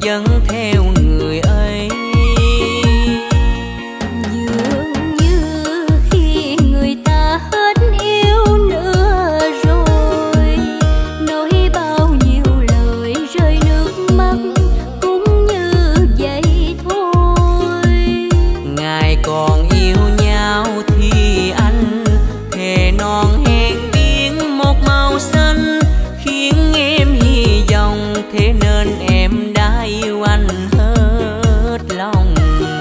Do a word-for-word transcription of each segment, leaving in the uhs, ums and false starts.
vẫn theo người ấy. Dường như khi người ta hết yêu nữa rồi, nói bao nhiêu lời rơi nước mắt cũng như vậy thôi. Ngài còn yêu nhau thì anh thề non hẹn biển một màu xanh, khiến em hy vọng, thế nên em đã yêu anh hết lòng.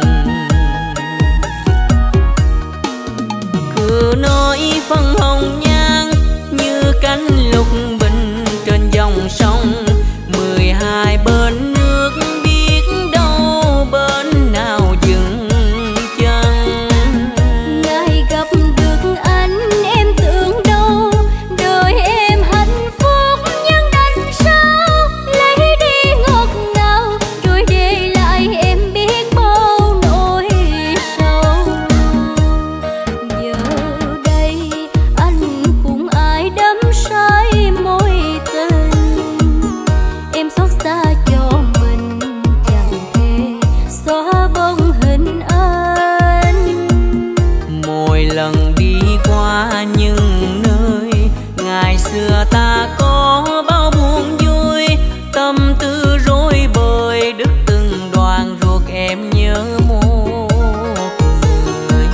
Cứ nói phân hồng nhan như cánh lục bình trên dòng sông, mười hai bên nước biết đâu bên nào dừng chân. Ngày gặp được anh em tưởng đâu đời em hạnh phúc, nhưng đành sao lấy đi ngọt ngào rồi để lại em biết bao nỗi sầu. Giờ đây anh cùng ai đắm say mối tình, em xót xa cho mình chẳng thể xóa bóng hình anh. Mỗi lần đi qua những nơi ngày xưa ta có bao buồn vui, tâm tư rối bời đứt từng đoạn ruột em nhớ một người.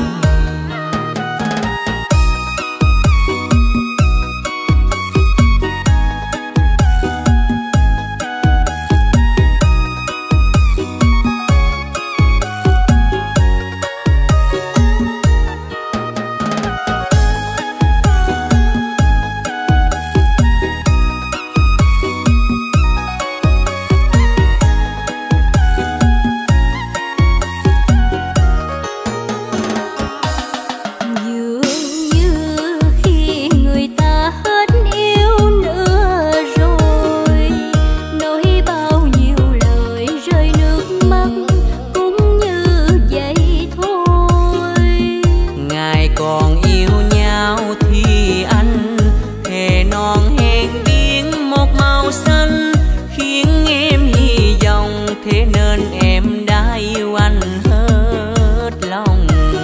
Dường như khi người ta hết yêu nữa rồi, nói bao nhiêu lời rơi nước mắt cũng như vậy thôi. Ngài còn yêu nhau thì anh thề non hẹn biển một màu xanh, khiến em hy vọng, thế nên em đã yêu anh hết lòng.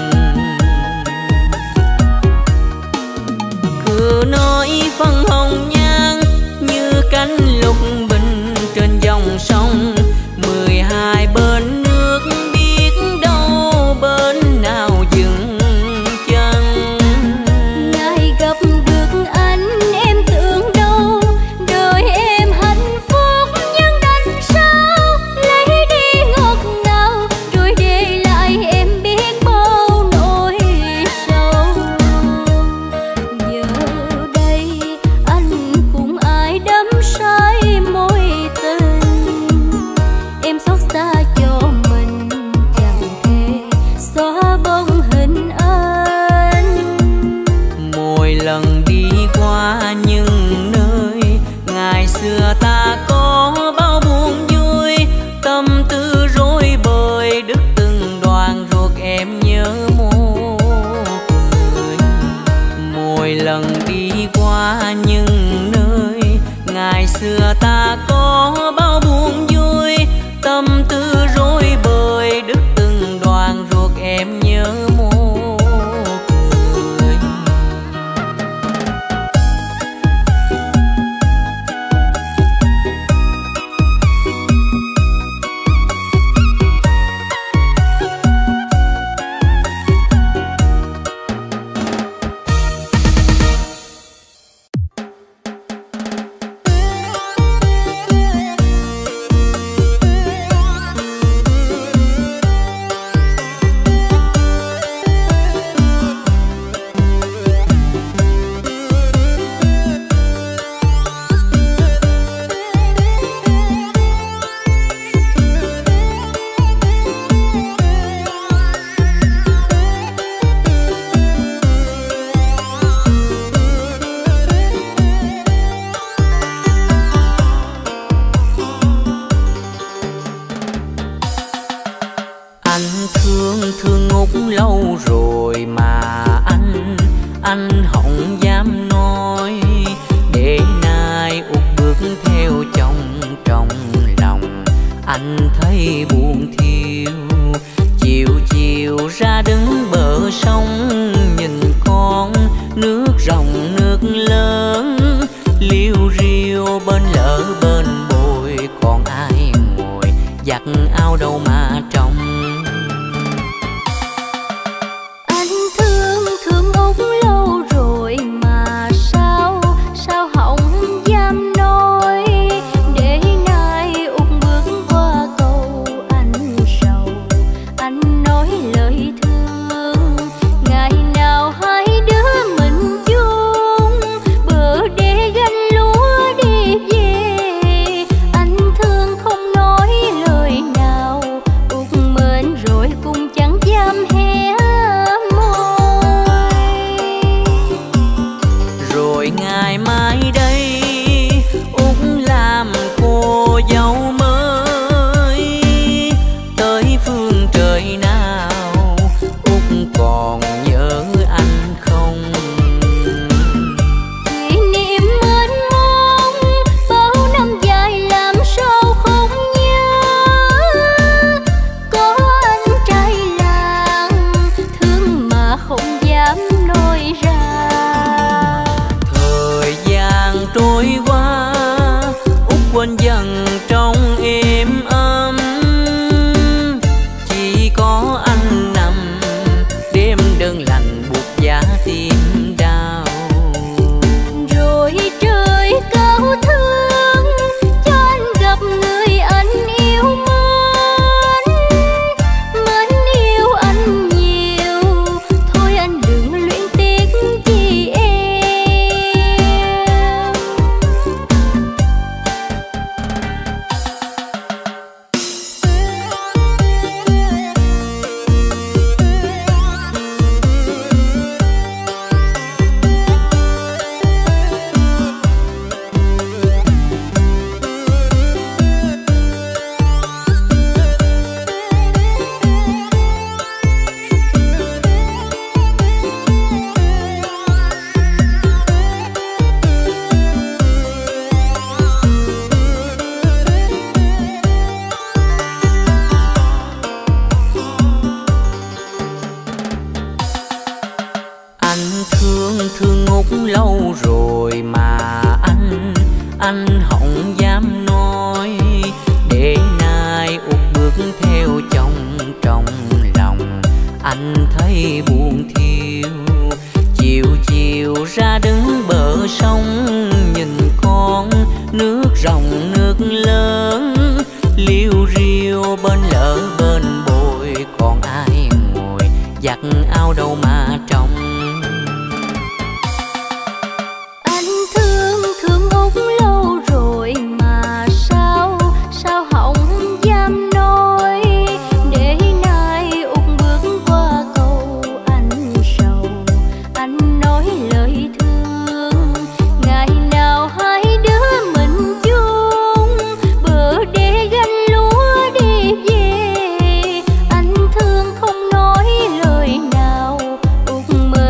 Cứ nói phân hồng nhan như cánh lục bình trên dòng sông, mười hai bên nước biết đâu bên nào dừng chân. Ngày gặp được anh em tưởng đâu đời em hạnh phúc, nhưng đành sao lấy đi ngọt ngào rồi để lại em biết bao nỗi sầu. Giờ đây anh cùng ai đắm say mối tình, em xót xa cho mình chẳng thể xóa bóng hình anh. Mỗi lần đi qua những nơi ngày xưa ta có bao buồn vui, tâm tư rối bời đứt từng đoạn ruột em nhớ một người. Mỗi lần đi qua những nơi ngày xưa ta có bao buồn vui, tâm tư rối bời đứt từng đoạn ruột em nhớ một người. lâu rồi mà anh anh không dám nói, để nay út bước theo chồng trong lòng anh thấy buồn thiêu. Chiều chiều ra đứng bờ sông nhìn con nước ròng nước lớn, liêu riêu bên lỡ bên bồi, còn ai ngồi giặt áo đâu mà trông. Anh thương thương Út lâu rồi mà sao sao hỏng dám nói, để nay Út bước qua cầu anh sầu, anh nói lời thương. Ngày nào hai đứa mình chung bờ đê gánh lúa đi về, anh thương không nói lời nào, Út mến rồi cũng chẳng dám hé môi. Rồi ngày mai đây Út làm cô dâu mới, tới phương trời nào Út còn nhớ anh không? Kỷ niệm mênh mông bao năm dài làm sao không nhớ, có anh trai làng thương mà không dám nói ra. Thời gian trôi qua Út quên dần trong êm ấm, chỉ có anh nằm đêm đơn lành buộc giá tim đau. Rồi trời cao thương cho anh gặp người anh yêu mến, mến yêu anh nhiều, thôi anh đừng luyến tiếc chi em. Anh thương thương Út lâu rồi mà anh anh không dám nói, để nay Út bước theo chồng trong lòng anh thấy buồn thiêu. Chiều chiều ra đứng bờ sông nhìn con nước ròng nước lớn, liêu riêu bên lỡ bên bồi, còn ai ngồi giặt áo đâu mà trông. Anh thương thương Út lâu rồi mà sao sao hỏng dám nói, để nay Út bước qua cầu anh sầu, anh nói lời thương. Ngày nào hai đứa mình chung bờ đê gánh lúa đi về, anh thương không nói lời nào, Út mến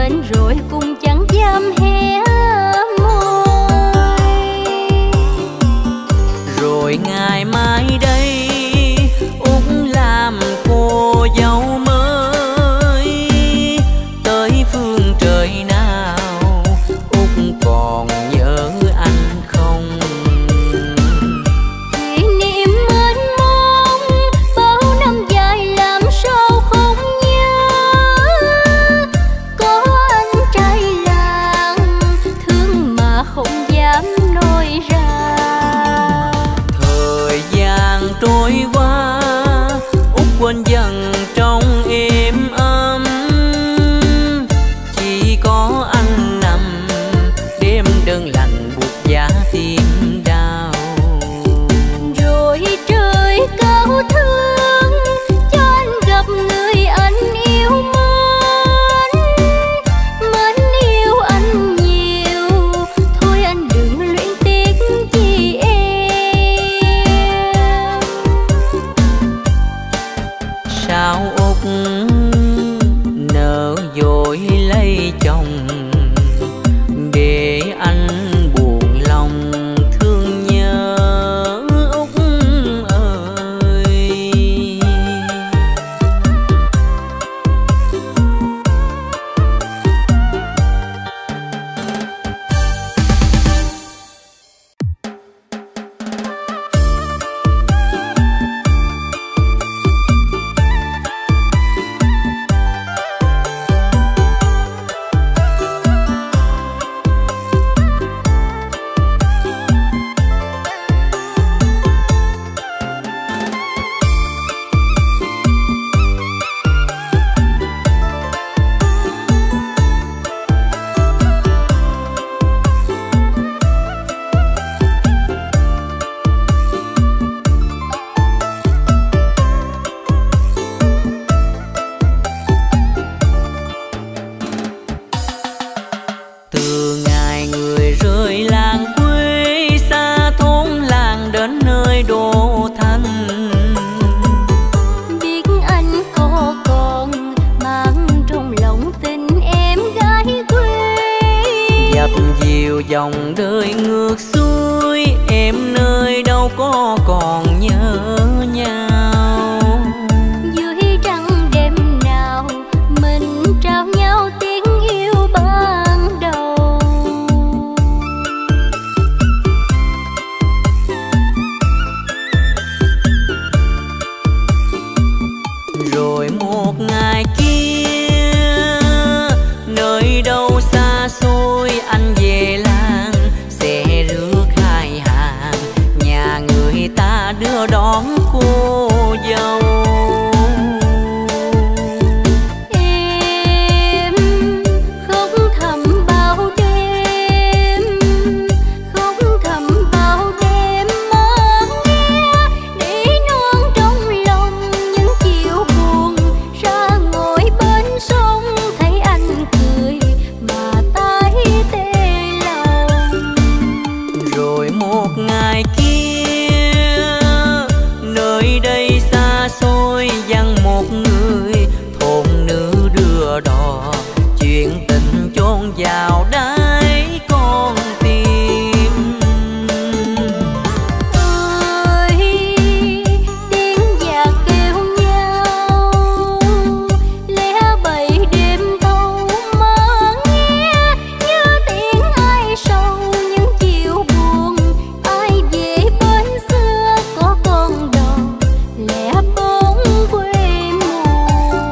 nhớ nhau. Dưới trăng đêm nào mình trao nhau tiếng yêu ban đầu. Rồi một ngày kia nơi đâu xa xôi anh về làng, xe rước hai hàng nhà người ta đưa đón cô dâu. Em khóc thầm bao đêm, khóc thầm bao đêm mơ nghe để non trong lòng những chiều buồn. Ra ngồi bên sông thấy anh cười mà tái tê lòng. Rồi một ngày kia nơi đây xa xôi vắng một người, thôn nữ đưa đò chuyện tình chôn vào đáy con tim. Ơi tiếng giặc kêu nhau lẻ bầy đêm thâu mơ nghe như tiếng ai sầu những chiều buồn. Ai về bên xưa có con đò lẻ bóng quê mùa.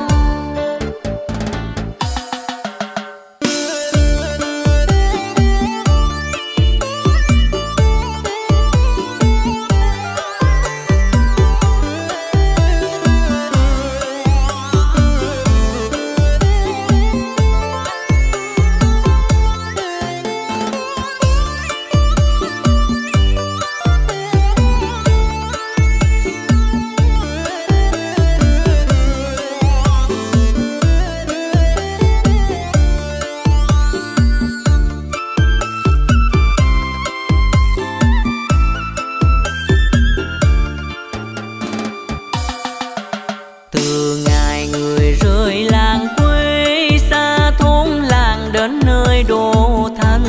Từ ngày người rời làng quê xa thôn làng đến nơi đô thành,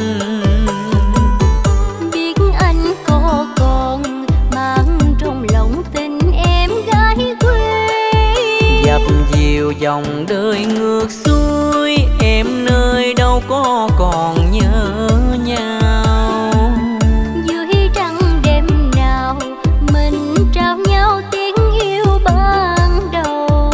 Biết anh có còn mang trong lòng tình em gái quê. dập dìu dòng đời ngược xuôi, em nơi đâu có còn nhớ nhau. Dưới trăng đêm nào mình trao nhau tiếng yêu ban đầu.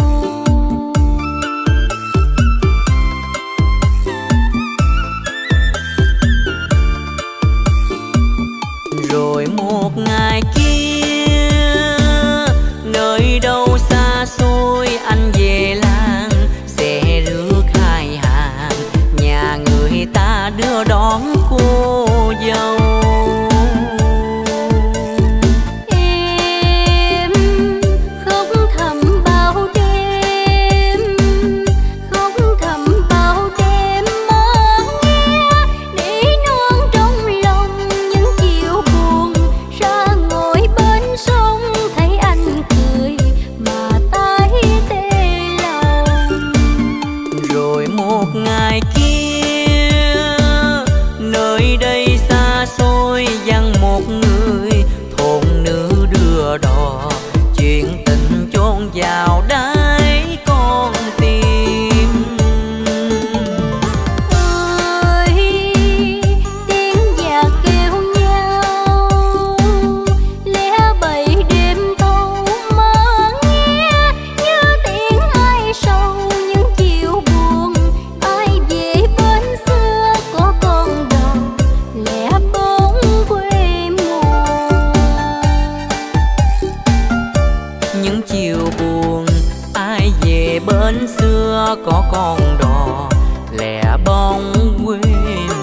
Rồi một ngày kia nơi đâu xa xôi anh về làng, xe rước hai hàng nhà người ta đưa đón cô dâu. Em khóc thầm bao đêm, khóc thầm bao đêm mơ nghe để non trong lòng những chiều buồn. Ra ngồi bên sông thấy anh cười mà tái tê lòng. Rồi một ngày kia nơi đây xa xôi vắng một người, thôn nữ đưa đò chuyện tình chôn vào đáy con tim. Ơi tiếng giặc kêu nhau lẻ bầy đêm thâu mơ nghe như tiếng ai sầu những chiều buồn. Ai về bên xưa có con đò lẻ bóng quê mùa. Những chiều buồn ai về bên xưa có con đò lẻ bóng quê mùa.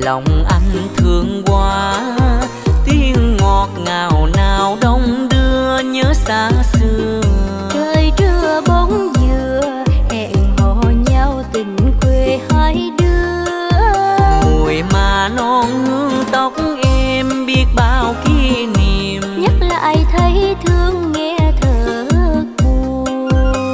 lòng anh thương quá, tiếng ngọt ngào nào đông đưa nhớ xa xưa. Trời trưa bóng dừa hẹn hò nhau tình quê hai đứa, mùi mà non hương tóc em biết bao kỷ niệm, nhắc lại thấy thương nghe thật buồn.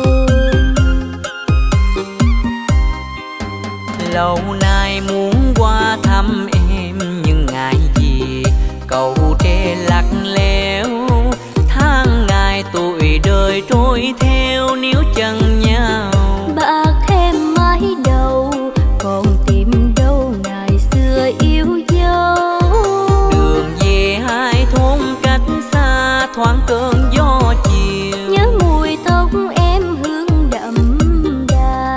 Lâu nay muốn qua thăm em nhưng ngại gì cầu tre lắc léo, tháng ngày tuổi đời trôi theo níu chân nhau. Bạc thêm mái đầu còn tìm đâu ngày xưa yêu dấu, đường về hai thôn cách xa thoáng cơn gió chiều, nhớ mùi tóc em hương đậm đà.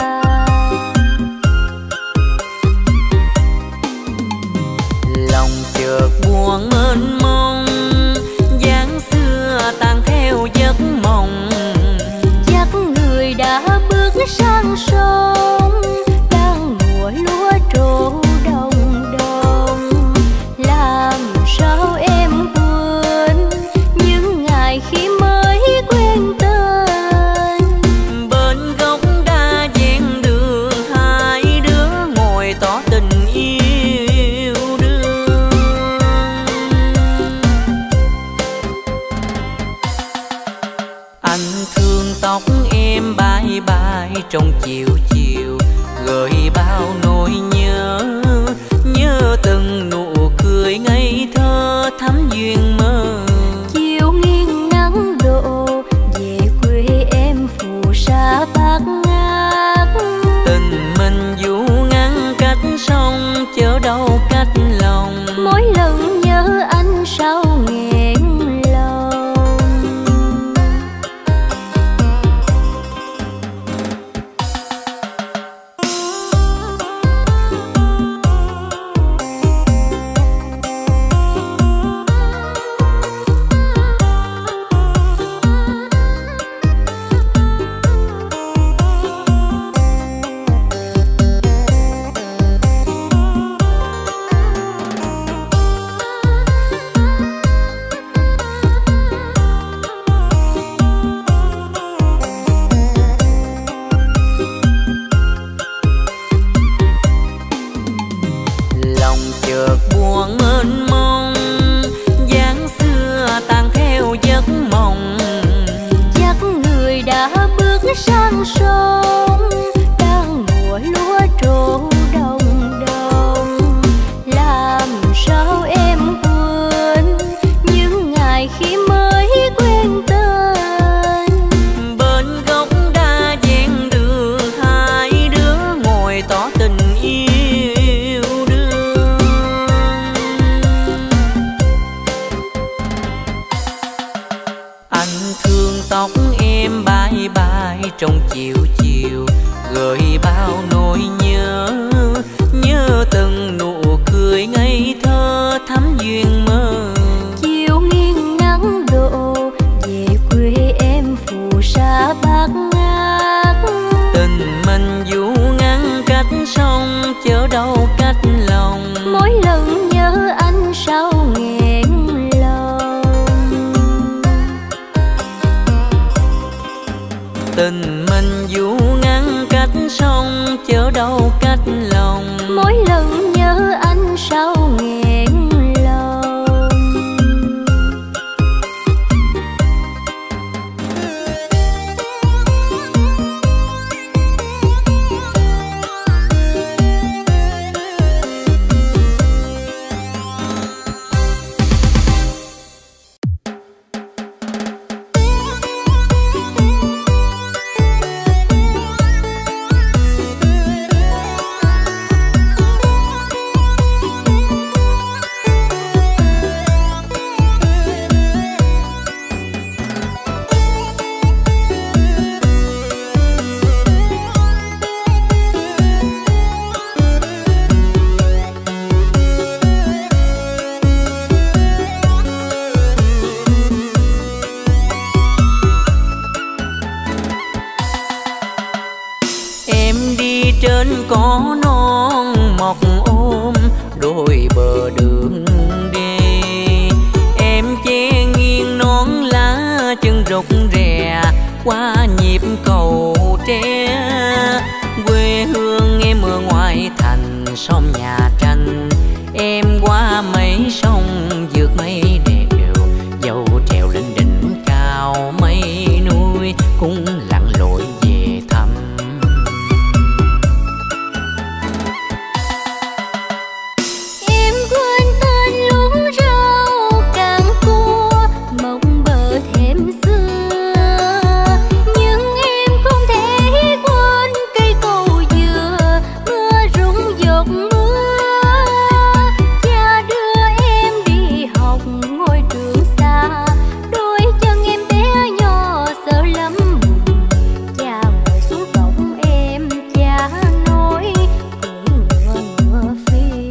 Lòng chợt buồn mênh mông, dáng xưa tan theo giấc mộng, Chắc người đã bước sang sông, đang mùa lúa trổ đồng đồng. Làm sao em quên những ngày khi mới quen tên, bên gốc đa ven đường hai đứa ngồi tỏ tình yêu đương. Anh thương tóc em bay bay trong chiều chiều, gợi bao nỗi nhớ, nhớ từng nụ cười ngây thơ thắm duyên mơ. chiều nghiêng nắng đổ về quê em phù sa bát ngát, Tình mình dù ngăn cách sông chớ đâu cách lòng, mỗi lần nhớ anh sao nghẹn lòng. Lòng chợt buồn mênh mông, dáng xưa tan theo giấc mộng, Chắc người đã bước sang sông, đang mùa lúa trổ đồng đồng. Làm sao em quên những ngày khi mới quen tên, bên gốc đa ven đường hai đứa ngồi tỏ tình yêu đương. Anh thương tóc em bay bay trong chiều chiều, gợi bao nỗi nhớ, nhớ từng nụ cười ngây thơ thắm duyên mơ. chiều nghiêng nắng đổ về quê em phù sa bát ngát, Tình mình dù ngăn cách sông chớ đâu cách lòng, mỗi lần nhớ anh sao nghẹn lòng. tình mình dù ngăn cách sông chớ đâu cách lòng, mỗi lần nhớ anh sao nghẹn lòng. trên cỏ non mọc ôm đôi qua nhịp cầu tre. Quê hương em ở ngoài thành sông nhà tranh, em qua mấy sông vượt mấy đèo, dâu trèo lên đỉnh cao mấy núi cũng lặn lội về thăm. Em quên tên luống rau càng cua mộng bờ thềm xưa, nhưng em không thể quên cây cầu dừa mưa rụng giọt mưa. Cha đưa em đi học ngôi trường xa, đôi chân em bé nhỏ sợ lắm buồn. Cha ngồi xuống cổng em, cha nói cưỡi ngựa ngựa phi.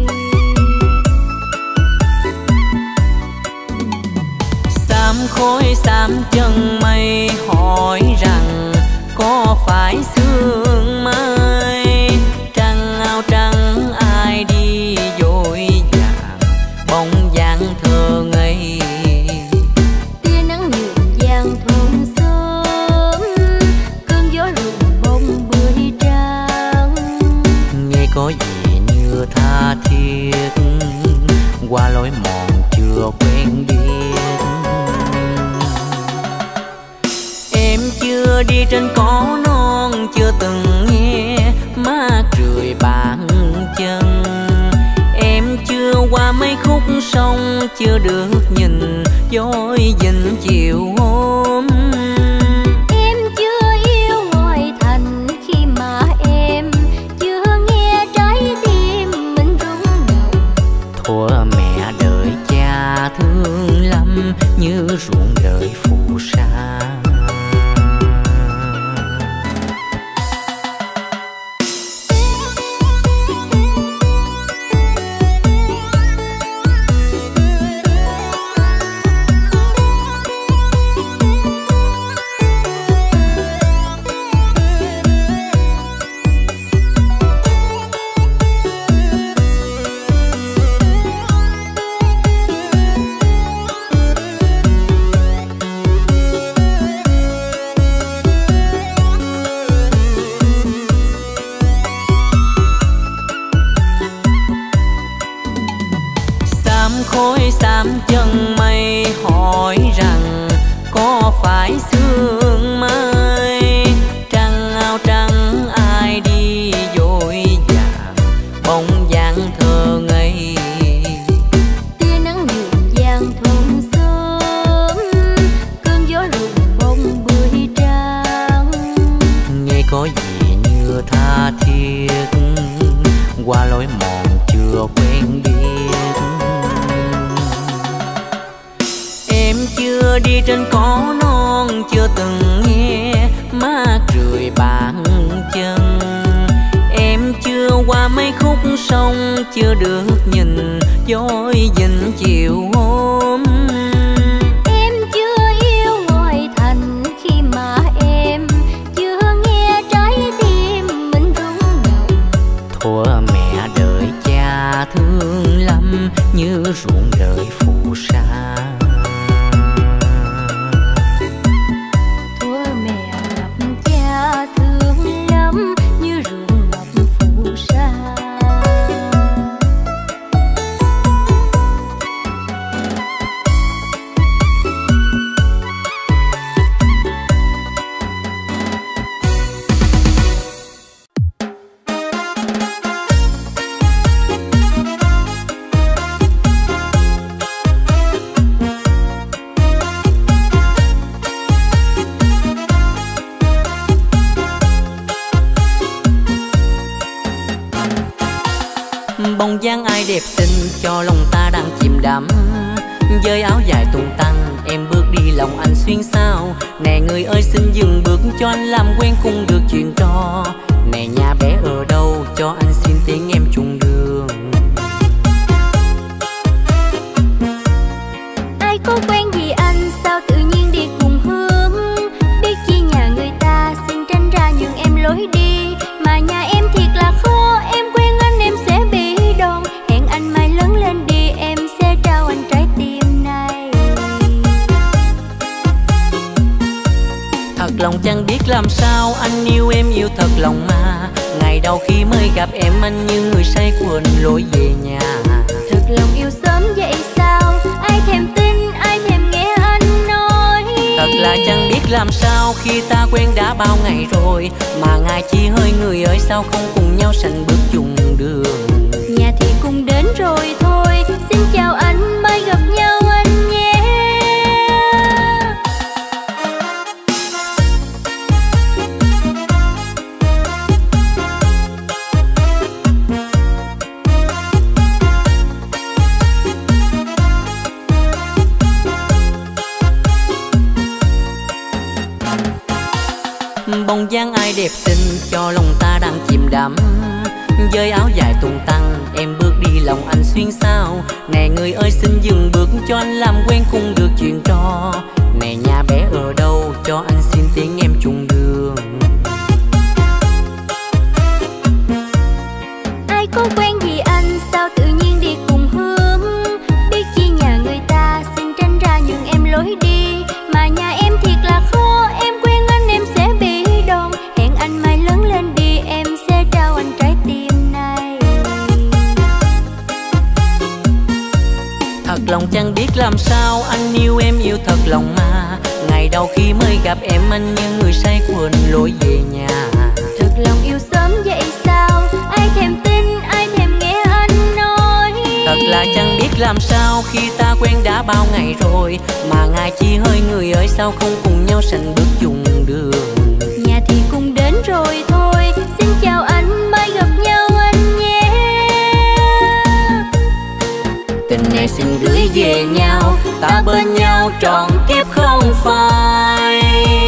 Xám khói xám chân mây hỏi rằng có phải sương mai, trăng áo trắng ai đi vội vàng bóng dáng thơ ngây. Tia nắng nhuộm vàng thôn sớm, cơn gió rụng bông bưởi trắng. Nghe có gì như tha thiết qua lối mòn chưa quen biết. Em chưa đi trên cỏ non, chưa từng nghe má cười bàn chân. Em chưa qua mấy khúc sông, chưa được nhìn dối dinh chiều hôm. Em chưa yêu ngoài thành khi mà em chưa nghe trái tim mình rung động. Thuở mẹ đợi cha thương lắm như ruộng đời phù sa. Khói xám chân mây hỏi rằng có phải sương mai, trăng áo trắng ai đi vội vàng bóng dáng thơ ngây. Tia nắng nhuộm vàng thôn sớm, cơn gió rụng bông bưởi trắng. Nghe có gì như tha thiết qua lối mòn chưa quen biết. Em chưa đi trên cỏ non, chưa từng nghe má cười bàn chân. Em chưa qua mấy khúc sông, chưa được nhìn dối dinh chiều hôm. Em chưa yêu ngoài thành khi mà em chưa nghe trái tim mình rung động. Thuở mẹ đợi cha thương lắm như ruộng đời phù sa. Thuở mẹ gặp cha thương lắm như ruộng ngập phù sa. Bóng dáng ai đẹp xinh cho lòng ta đang chìm đắm. Với áo dài tung tăng em bước đi lòng anh xuyên sao. Nè người ơi xin dừng bước cho anh làm quen cùng được chuyện trò. Nè nhà bé ở đâu cho anh xin tiếng em chung đường. Ai có quen gì anh sao tự nhiên đi cùng hướng. Biết chi nhà người ta xin tránh ra nhường em lối đi. Mà nhà em thiệt là khó, em quen anh em sẽ bị đòn. Hẹn anh mai lớn lên đi em sẽ trao anh trái tim này. Thật chẳng biết làm sao, anh yêu em yêu thật lòng mà. Ngày đầu khi mới gặp em anh như người say quên lối về nhà. Thật lòng yêu sớm vậy sao, ai thèm tin, ai thèm nghe anh nói. Thật là chẳng biết làm sao khi ta quen đã bao ngày rồi, mà ngài chỉ hơi người ơi sao không cùng nhau sành bước chung đường. Nhà thì cùng đến rồi thôi, xin chào anh, mai gặp nhau anh nhé. Bóng dáng ai đẹp xinh cho lòng ta đang chìm đắm. Với áo dài tung tăng em bước đi lòng anh xuyên sao. Nè người ơi xin dừng bước cho anh làm quen cùng được chuyện trò. Nè nhà bé ở đâu cho anh xin tiếng em chung đường. Ai có quen gì anh sao tự nhiên đi cùng hướng. Biết chi nhà người ta xin tránh ra nhường em lối đi. Mà nhà em thiệt là khó, em quen anh em sẽ bị đòn. Hẹn anh mai lớn lên đi, em sẽ trao anh trái tim này. Thật lòng chẳng biết làm sao, anh yêu em yêu thật lòng mà. Ngày đầu khi mới gặp em anh như người say quên lối về nhà. Thật lòng yêu sớm vậy sao, ai thèm tin, ai thèm nghe anh nói. Thật là chẳng biết làm sao khi ta quen đã bao ngày rồi, mà ngài chỉ hơi người ơi sao không cùng nhau sành bước chung đường. Nhà thì cùng đến rồi thôi, xin chào anh, mai gặp nhau anh nhé. Tình này xin gửi về nhau, ta bên nhau trọn kiếp không phai.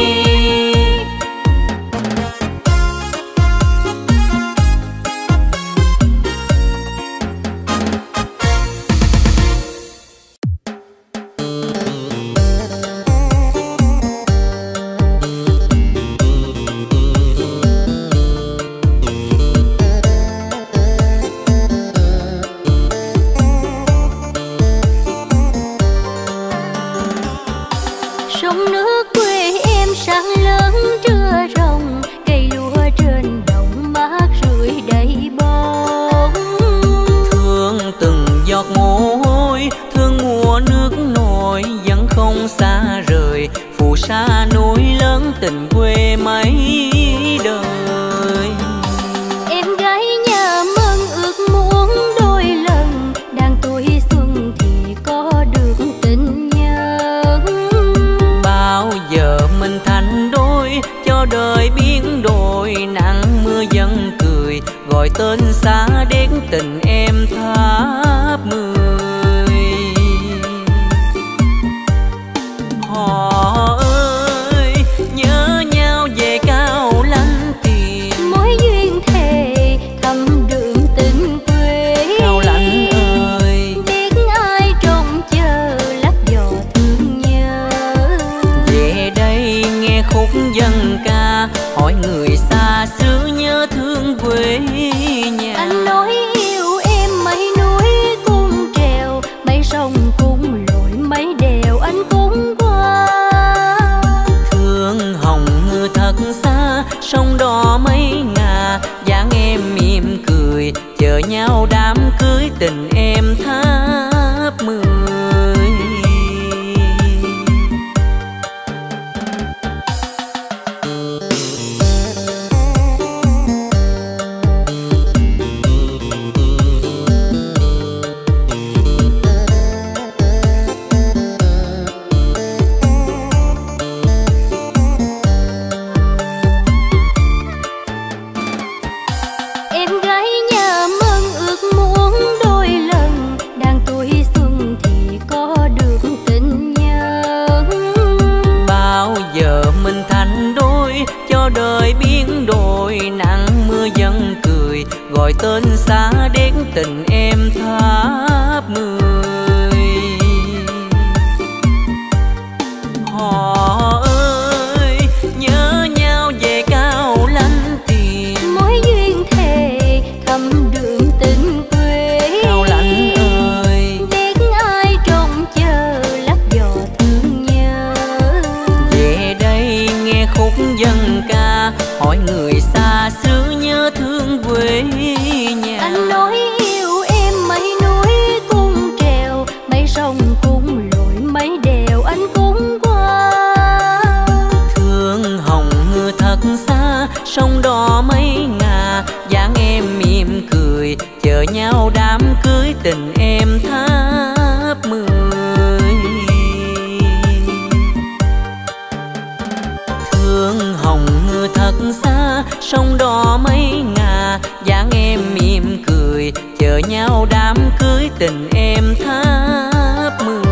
Sông nước quê em sáng lớn trưa rồng, cây lúa trên đồng mát rượi đầy bóng. Thương từng giọt mồ hôi, thương mùa nước nổi vẫn không xa rời. Phù sa núi lớn tình quê mấy đời. Em gái nhà mơ ước muốn đôi lần, đang tuổi xuân thì có được tình nhân. Bao giờ mình thành đôi cho đời biến đổi, nắng mưa vẫn cười gọi tên xa đến tình em tháp mười. Họ ơi nhớ nhau về cao lanh tiền, Mối duyên thề thầm đượm tình quê. cao lanh ơi Biết ai trông chờ lắp giò thương nhớ. về đây nghe khúc dân ca, hỏi người xa xứ nhớ thương quê nhà. Anh nói yêu em mấy núi cung trèo, mấy sông cung lội mấy đèo anh cũng qua. Thương hồng ngư thật xa, sông đỏ mấy ngà, dáng em mỉm cười chờ nhau đám cưới tình em tháp mười. Em gái nhà mơ ước muốn đôi lần, đang tuổi xuân thì có được tình nhân. Bao giờ mình thành đôi cho đời biến đổi, nắng mưa vẫn cười gọi tên xa đến tình em tháp mười. Họ ơi nhớ nhau về cao lanh tiền, Mối duyên thề thầm đượm tình quê. cao lanh ơi Biết ai trông chờ lắp giò thương nhớ. về đây nghe khúc dân sông cũng lội mấy đèo anh cũng qua. Thương hồng ngư thật xa, sông đỏ mấy ngà, dáng em mỉm cười chờ nhau đám cưới, tình em tháp mười. Thương hồng ngư thật xa, sông đỏ mấy ngà, dáng em mỉm cười chờ nhau đám cưới, tình em tháp mười.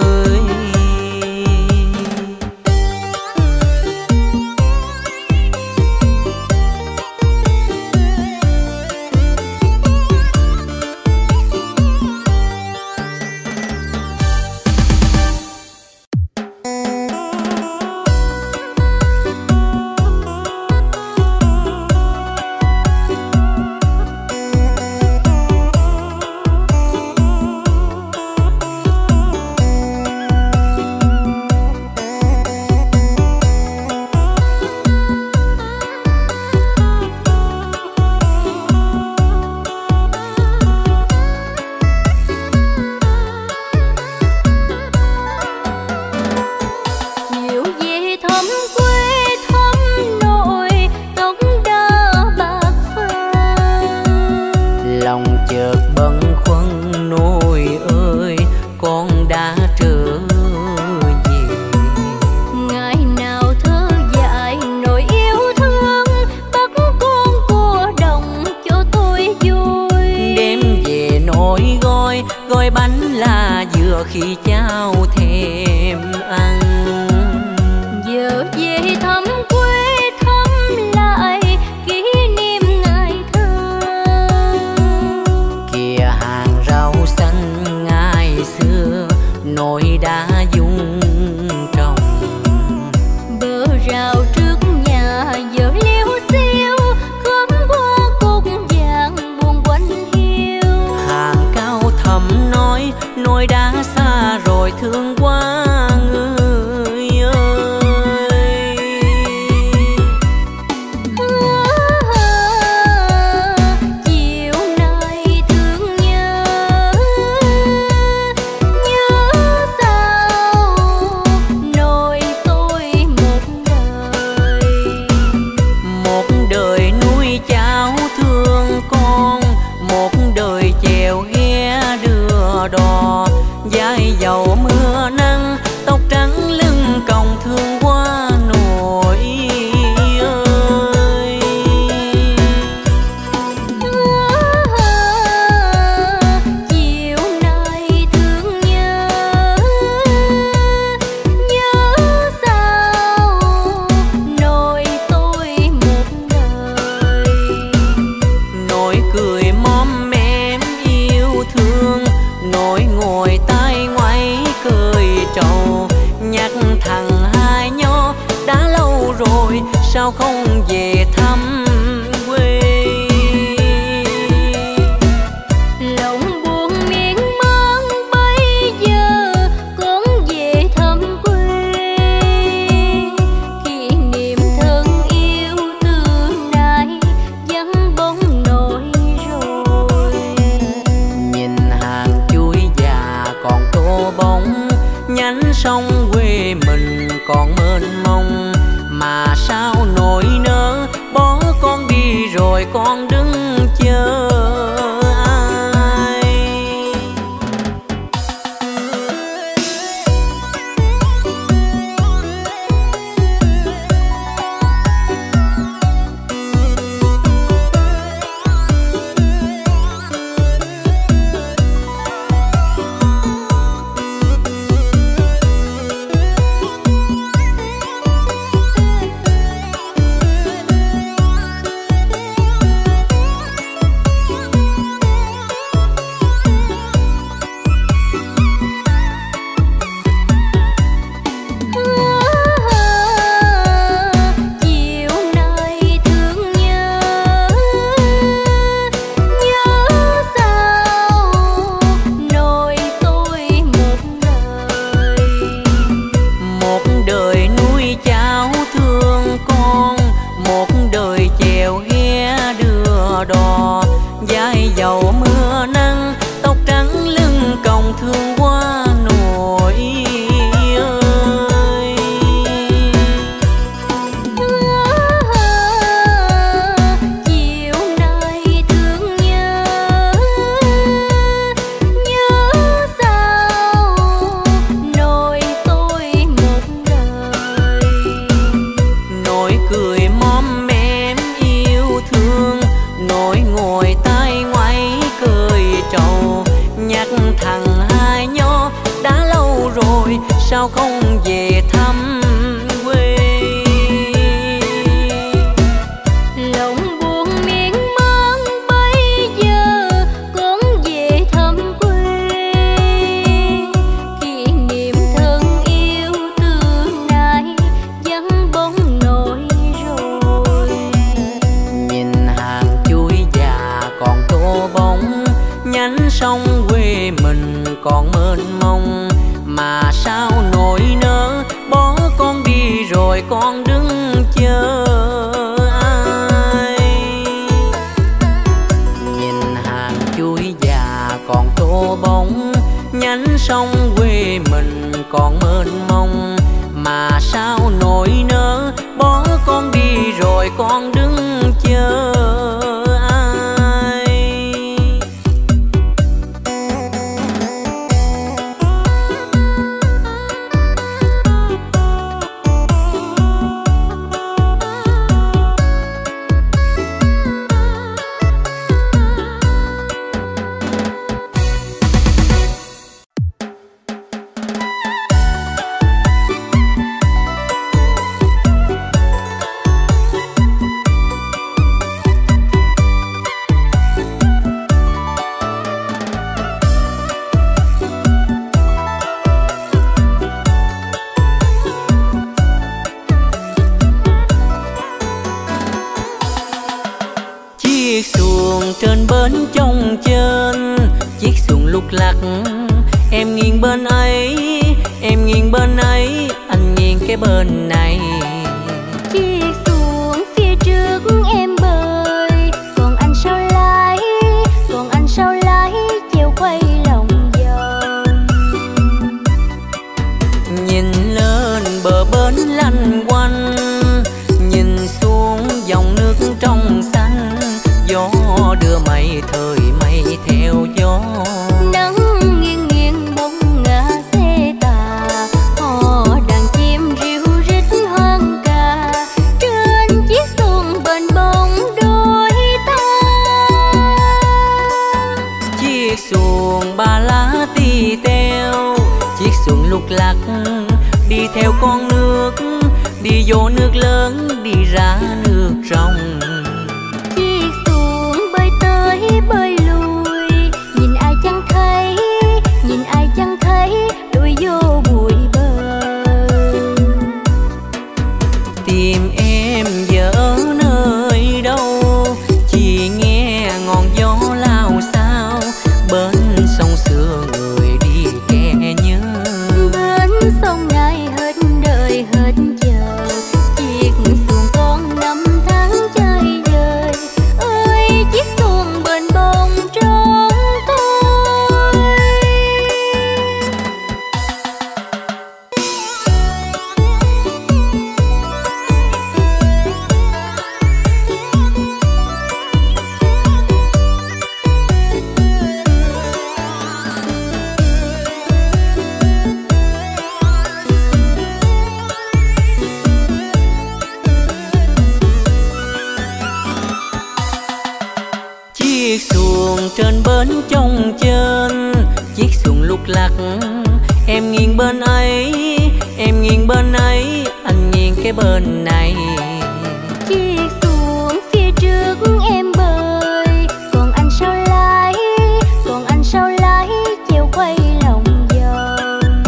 Khi trao thèm ăn giờ về thăm quê, thăm lại kỷ niệm ngày thơ. Kìa hàng rau xanh ngày xưa nồi đá dung trồng, bờ rào trước nhà giờ liêu xiêu, khóm hoa cúc vàng buông quanh hiu. Hàng cao thầm nói nồi đá xa rồi thương quá người ơi. À, chiều nay thương nhớ, nhớ sao nỗi tôi một đời. Một đời nuôi cháu thương con, một đời chèo ghe đưa đò, vai dầu mưa nắng tóc trắng lưng còng thương quá nỗi ơi. À, chiều nay thương nhớ, nhớ sao nỗi tôi một đời. Nỗi cười móm mém yêu thương, nỗi ngồi tay ngoáy cười trầu, nhắc thằng hai nhó đã lâu rồi sao không về thăm quê. Lòng buồn miên man bây giờ con về thăm quê, kỷ niệm thân yêu từ nay vắng bóng nỗi rồi. Nhìn hàng chuối già còn tô bóng, nhánh sông quê mình còn mênh mông, mà sao nỗi nỡ bỏ con đi rồi con đứng chờ ai. sao không về thăm quê. Lòng buồn miên man bây giờ con về thăm quê, kỷ niệm thân yêu từ nay vắng bóng nỗi rồi. Nhìn hàng chuối già còn tô bóng, nhánh sông quê mình còn mênh mông, mà sao nỗi nỡ bỏ con đi rồi con đứng chờ ai. Nhìn hàng chuối già còn tô bóng, nhánh sông quê mình còn mênh mông, mà sao nỗi nỡ bỏ con đi rồi con đứng chờ ai. Chiếc xuồng trên bến trông trên, chiếc xuồng lúc lắc, em nghiêng bên ấy, em nghiêng bên ấy, anh nghiêng cái bên này. Chiếc xuồng phía trước em bơi, còn anh sau lái, còn anh sau lái chèo quay lòng vòng. Nhìn lên bờ bến lanh quanh, nhìn xuống dòng nước trong xanh, gió đưa mây thời mây theo gió. Nắng nghiêng nghiêng bóng ngã xe tà, họ đàn chim ríu rít hoang ca, trên chiếc xuồng bền bông đôi ta. Chiếc xuồng ba lá tì teo, chiếc xuồng lúc lắc, đi theo con nước, đi vô nước lớn, đi ra nước trong. Chiếc xuồng bơi tới bơi lui, nhìn ai chẳng thấy, nhìn ai chẳng thấy, đuổi vô bụi bờ. Tìm em giờ ở nơi đâu, chỉ nghe ngọn gió lao sao, bên sông xưa người đi kẻ nhớ. Bên sông này hết đời hết chờ, chiếc xuồng con năm tháng chơi vơi, ơi chiếc xuồng bền bông trong tôi. Chiếc xuồng trên bến trông trên, chiếc xuồng lúc lắc, em nghiêng bên ấy, em nghiêng bên ấy, anh nghiêng cái bên này. Chiếc xuồng phía trước em bơi, còn anh sau lái, còn anh sau lái chèo quay lòng vòng.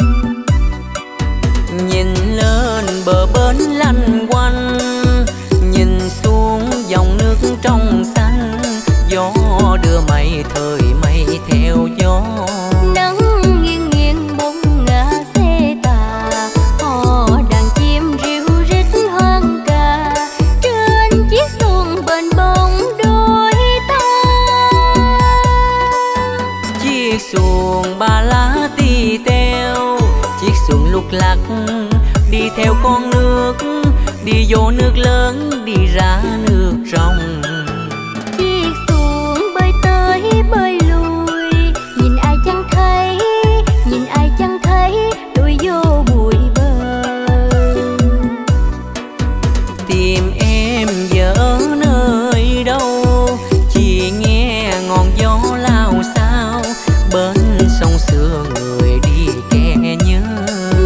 Nhìn lên bờ bến lanh quanh, nhìn xuống dòng nước trong xanh, gió đưa mây thời mây theo gió. Nắng nghiêng nghiêng bóng ngã xe tà, họ đàn chim ríu rít hoang ca, trên chiếc xuồng bền bông đôi ta. Chiếc xuồng ba lá tì teo, chiếc xuồng lúc lắc, đi theo con nước, đi vô nước lớn, đi ra nước trong. Chiếc xuồng bơi tới bơi lui, nhìn ai chẳng thấy, nhìn ai chẳng thấy, đuổi vô bụi bờ. Tìm em giờ ở nơi đâu, chỉ nghe ngọn gió lao sao, bên sông xưa người đi kẻ nhớ.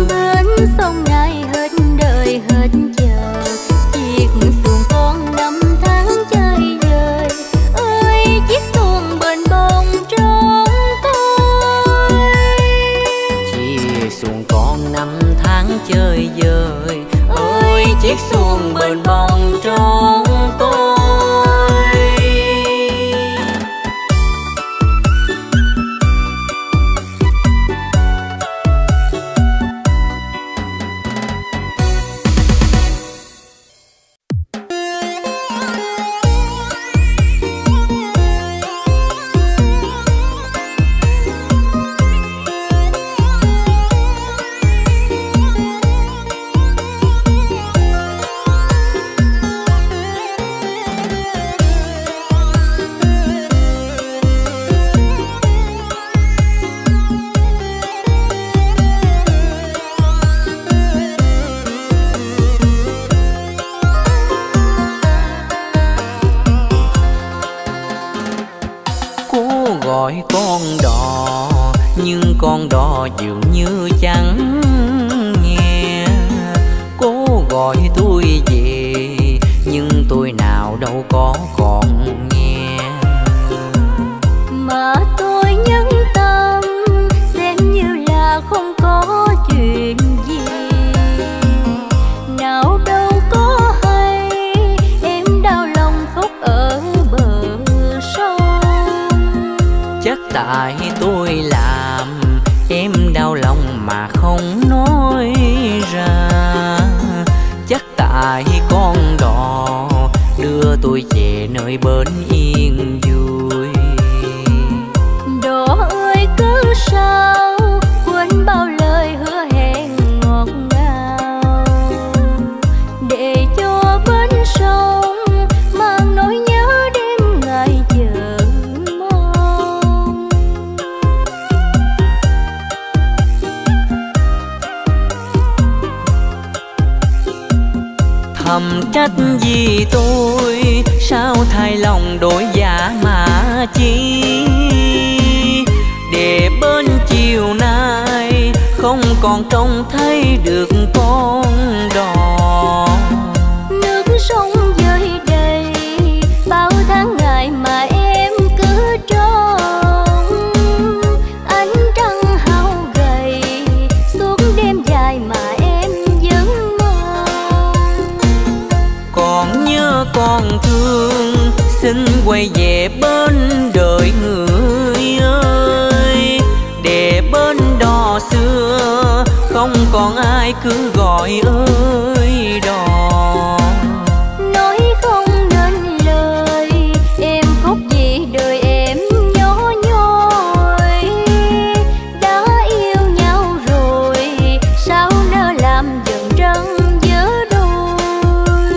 dường như chẳng nghe. Cố gọi tôi về nhưng tôi nào đâu có còn nghe. Mà tôi nhẫn tâm xem như là không có chuyện gì. Nào đâu có hay em đau lòng khóc ở bờ sông. Chắc tại tôi làm em đau lòng mà không nói ra. Chắc tại con đò đưa tôi về nơi bến yên vui. Đò ơi cứ sao quên bao lời hứa hẹn ngọt ngào, để cho bến sông mang nỗi nhớ đêm ngày chờ mong. Thầm trách gì tôi sao thay lòng đổi dạ mà chi. Để bên chiều nay không còn trông thấy được con đò. Nước sông dơi đầy bao tháng ngày mà em cứ trông. Ánh trăng hao gầy suốt đêm dài mà em vẫn mong. Còn nhớ còn thương xin quay về bên đời người ơi. Để bên đò xưa không còn ai cứ gọi ơi đò. Nói không nên lời em khóc vì đời em nhỏ nhoi. Đã yêu nhau rồi sao nỡ làm dần trăng vỡ đôi.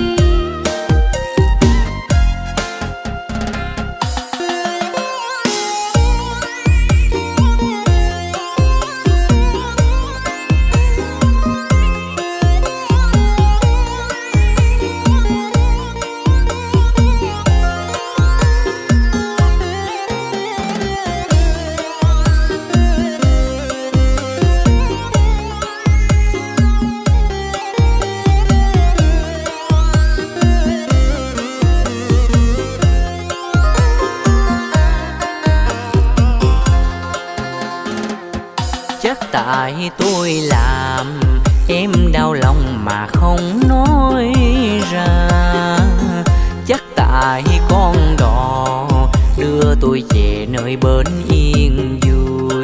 Chắc tại tôi làm em đau lòng mà không nói ra. Chắc tại con đò đưa tôi về nơi bến yên vui.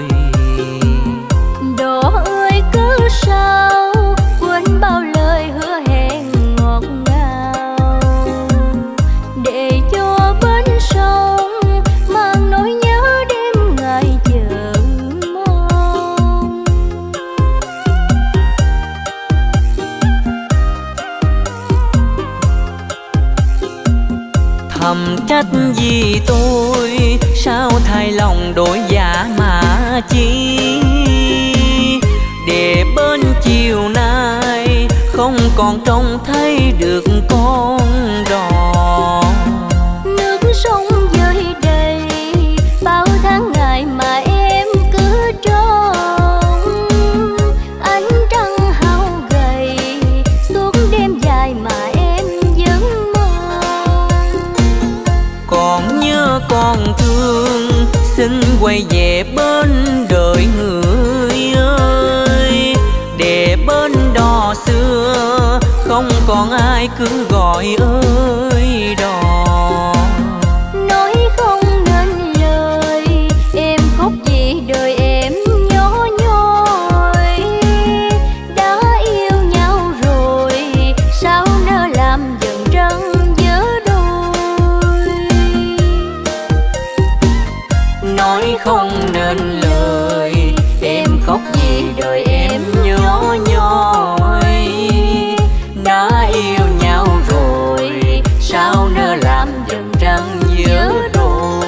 Đò ơi cứ sao quên bao lời hứa hẹn ngọt ngào, để cho bến sông mang nỗi nhớ đêm ngày chờ mong. Thầm trách gì tôi sao thay lòng đổi dạ mà chi. Để bên chiều nay không còn trông thấy được con đò. Nước sông dơi đầy bao tháng ngày mà em cứ trông. Ánh trăng hao gầy suốt đêm dài mà em vẫn mong. Còn nhớ còn thương xin quay về bên đời người ơi. Để bên đò xưa không còn ai cứ gọi ơi đò. Nói không nên lời em khóc vì đời em nhỏ nhoi. Đã yêu nhau rồi sao nỡ làm dần trăng vỡ đôi. Nói không nên lời em khóc vì đời em nhỏ nhoi. Đã yêu nhau rồi sao nỡ làm dần trăng vỡ đôi.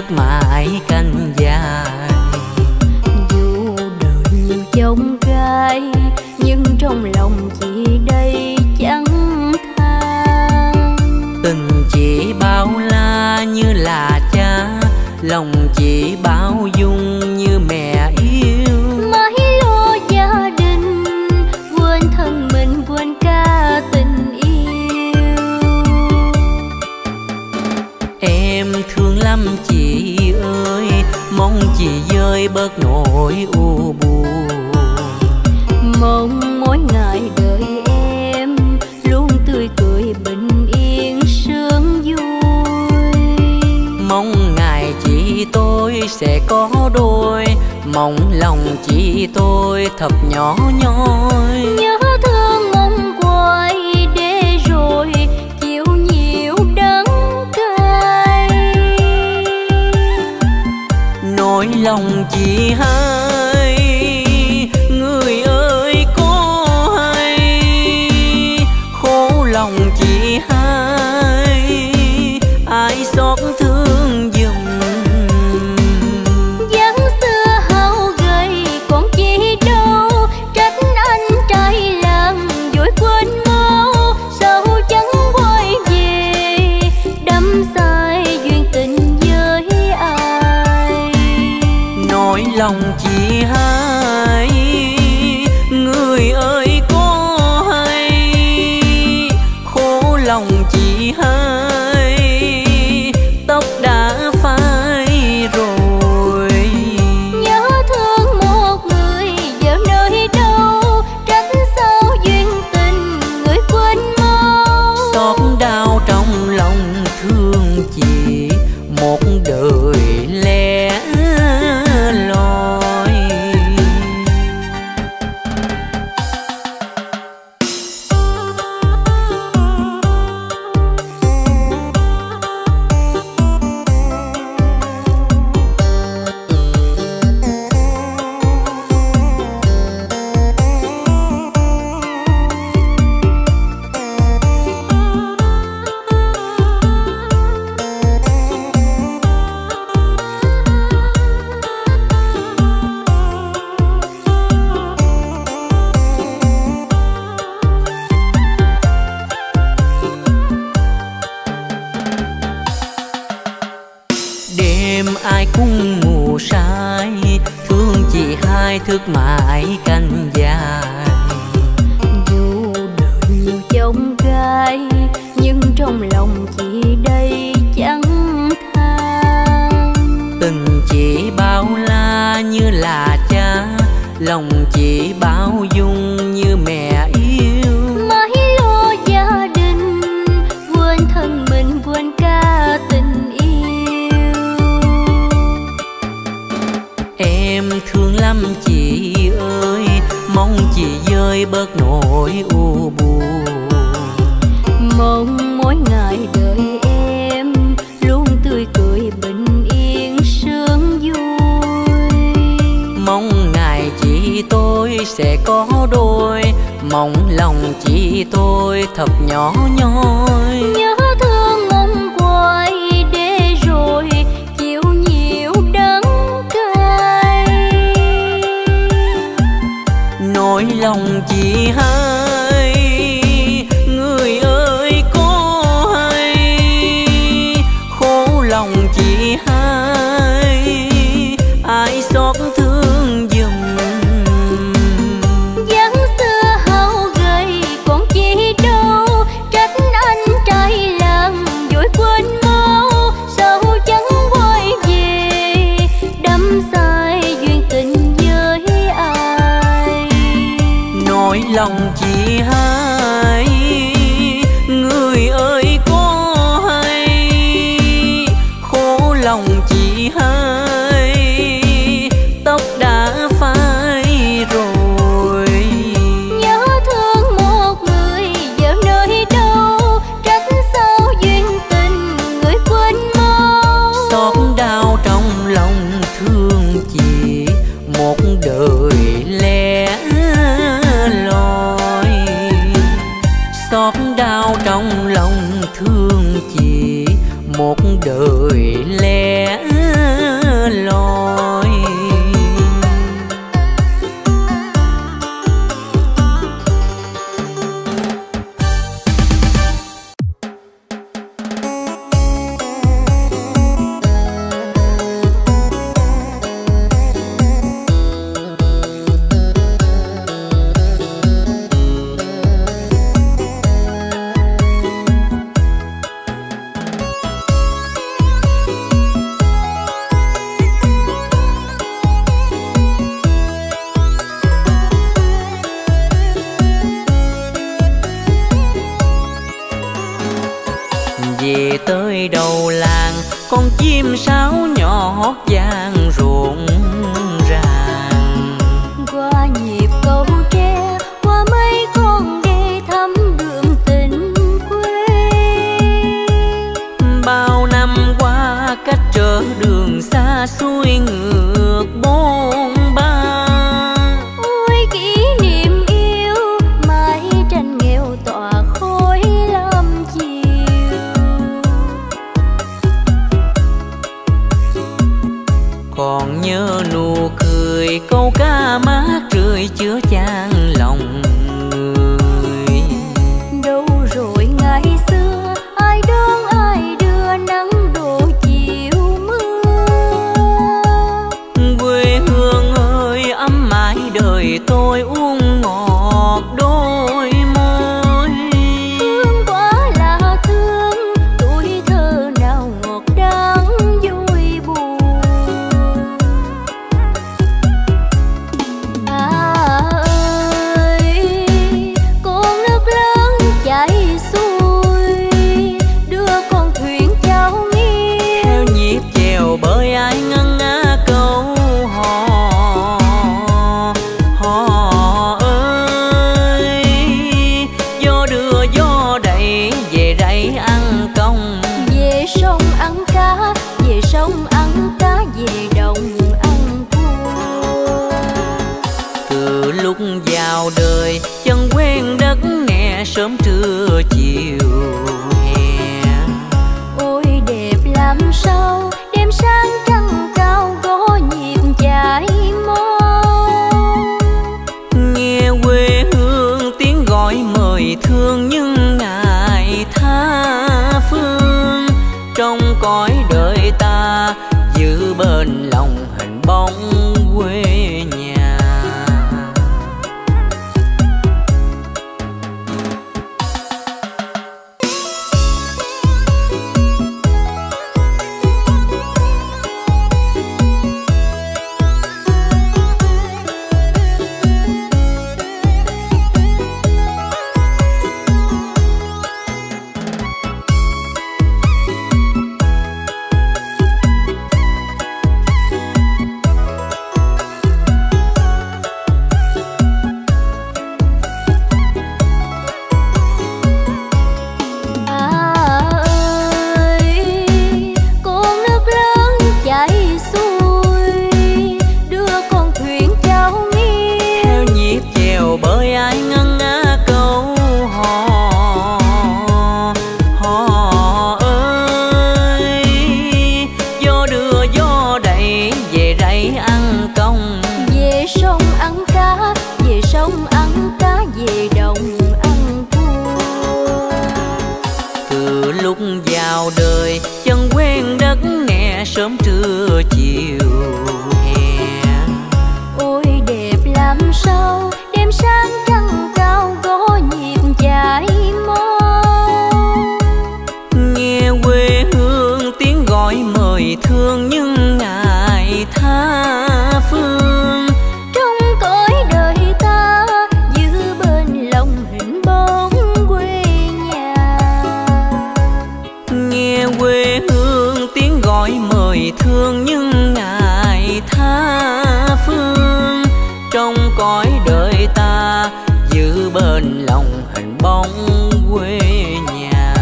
mãi canh dài. Dù đời nhiều chông gai nhưng trong lòng chị đây chẳng than. Tình chị bao la như là cha, lòng chị bao dung như mẹ yêu. Mãi lo gia đình, quên thân mình quên cả tình yêu. Em thương lắm chị ơi, mong chị vơi bớt nỗi u buồn. Mong mỗi ngày đợi em luôn tươi cười bình yên sướng vui. Mong ngày chị tôi sẽ có đôi, mong lòng chị tôi thật nhỏ nhoi. Nhớ thương mong quay để rồi chịu nhiều đắng cay. Nỗi lòng chị hai, người ơi có hay, khổ lòng chị hai, ai xót thương giùm. Dáng xưa hao gầy còn chi đâu, trách anh trai làng vội quên mau. Sao chẳng quay về đắm say duyên tình với ai. Nỗi lòng chị hai, người ơi có hay, khổ lòng chị hai, tóc đã phai rồi. Nhớ thương một người giờ nơi đâu, trách sao duyên tình người quên mau. Xót đau trong lòng thương chị, một đời lẻ loi. Đêm ai cũng ngủ say, thương chị hai thức mãi canh dài. Dù đời nhiều chông gai nhưng trong lòng chị đây chẳng than. Tình chị bao la như là cha, lòng chị bao dung như mẹ yêu. Mãi lo gia đình, quên thân mình quên cả tình yêu. Em thương lắm chị ơi, mong chị vơi bớt nỗi u buồn. Mong mỗi ngày đợi em luôn tươi cười bình yên sướng vui. Mong ngày chị tôi sẽ có đôi, mong lòng chị tôi thật nhỏ nhoi. Nhớ thương mong quay để rồi chịu nhiều đắng cay. Nỗi lòng chị hai, người ơi có hay, khổ lòng chị hai, ai xót thương giùm. Dáng xưa hao gầy còn chi đâu, trách anh trai làng vội quên mau. Sao chẳng quay về đắm say duyên tình với ai. Nỗi lòng chị hai, người ơi có hay, khổ lòng chị hai, tóc đã phai rồi. Nhớ thương một người giờ nơi đâu, trách sao duyên tình người quên mau. Xót đau trong lòng thương chị, một đời lẻ loi. Xót đau trong lòng thương chị, một đời lẻ nơi đầu làng, con chim sáo nhỏ hót vang rộn ràng. Qua nhịp câu tre, qua mấy con đê thắm đượm tình quê. Bao năm qua cách trở đường xa xuôi ngược bốn ba. Ôi kỷ niệm yêu mái tranh nghèo tỏa khói lâm chiều. Còn nhớ nụ cười câu ca mát rượi chứa chan lòng người. Đâu rồi ngày xưa ai đón ai đưa nắng đổ chiều mưa. Quê hương ơi ấm mãi đời tôi uống ngọt đôi môi. Thương quá là thương, tuổi thơ nào ngọt đắng vui buồn. À ơi, con nước lớn chảy xuôi, đưa con thuyền chao nghiêng. Theo nhịp chèo bơi ai ngân nga câu hò. Hò ơi, gió đưa gió đẩy về đẩy ăn công. Về sông ăn cá, về sông ăn cá, về đồng ăn cua. Từ lúc vào đời chân quen đất nè, sớm trưa chiều hè. Ôi đẹp làm sao, đêm sáng trăng cao có nhịp chảy mau. Nghe quê hương tiếng gọi mời thương nhưng ngài tha phương. Trong cõi đời ta giữ bên lòng hình bóng quê nhà. Vào đời chân quen đất nè, sớm trưa chiều hè. Ôi đẹp làm sao, đêm sáng trăng cao có nhịp chảy mau. Nghe quê hương tiếng gọi mời thương nhưng ngài tha phương. Trong cõi đời ta giữ bên lòng hình bóng quê nhà. Nghe quê hương tiếng gọi mời thương nhưng ngài tha phương. Trong cõi đời ta giữ bên lòng hình bóng quê nhà.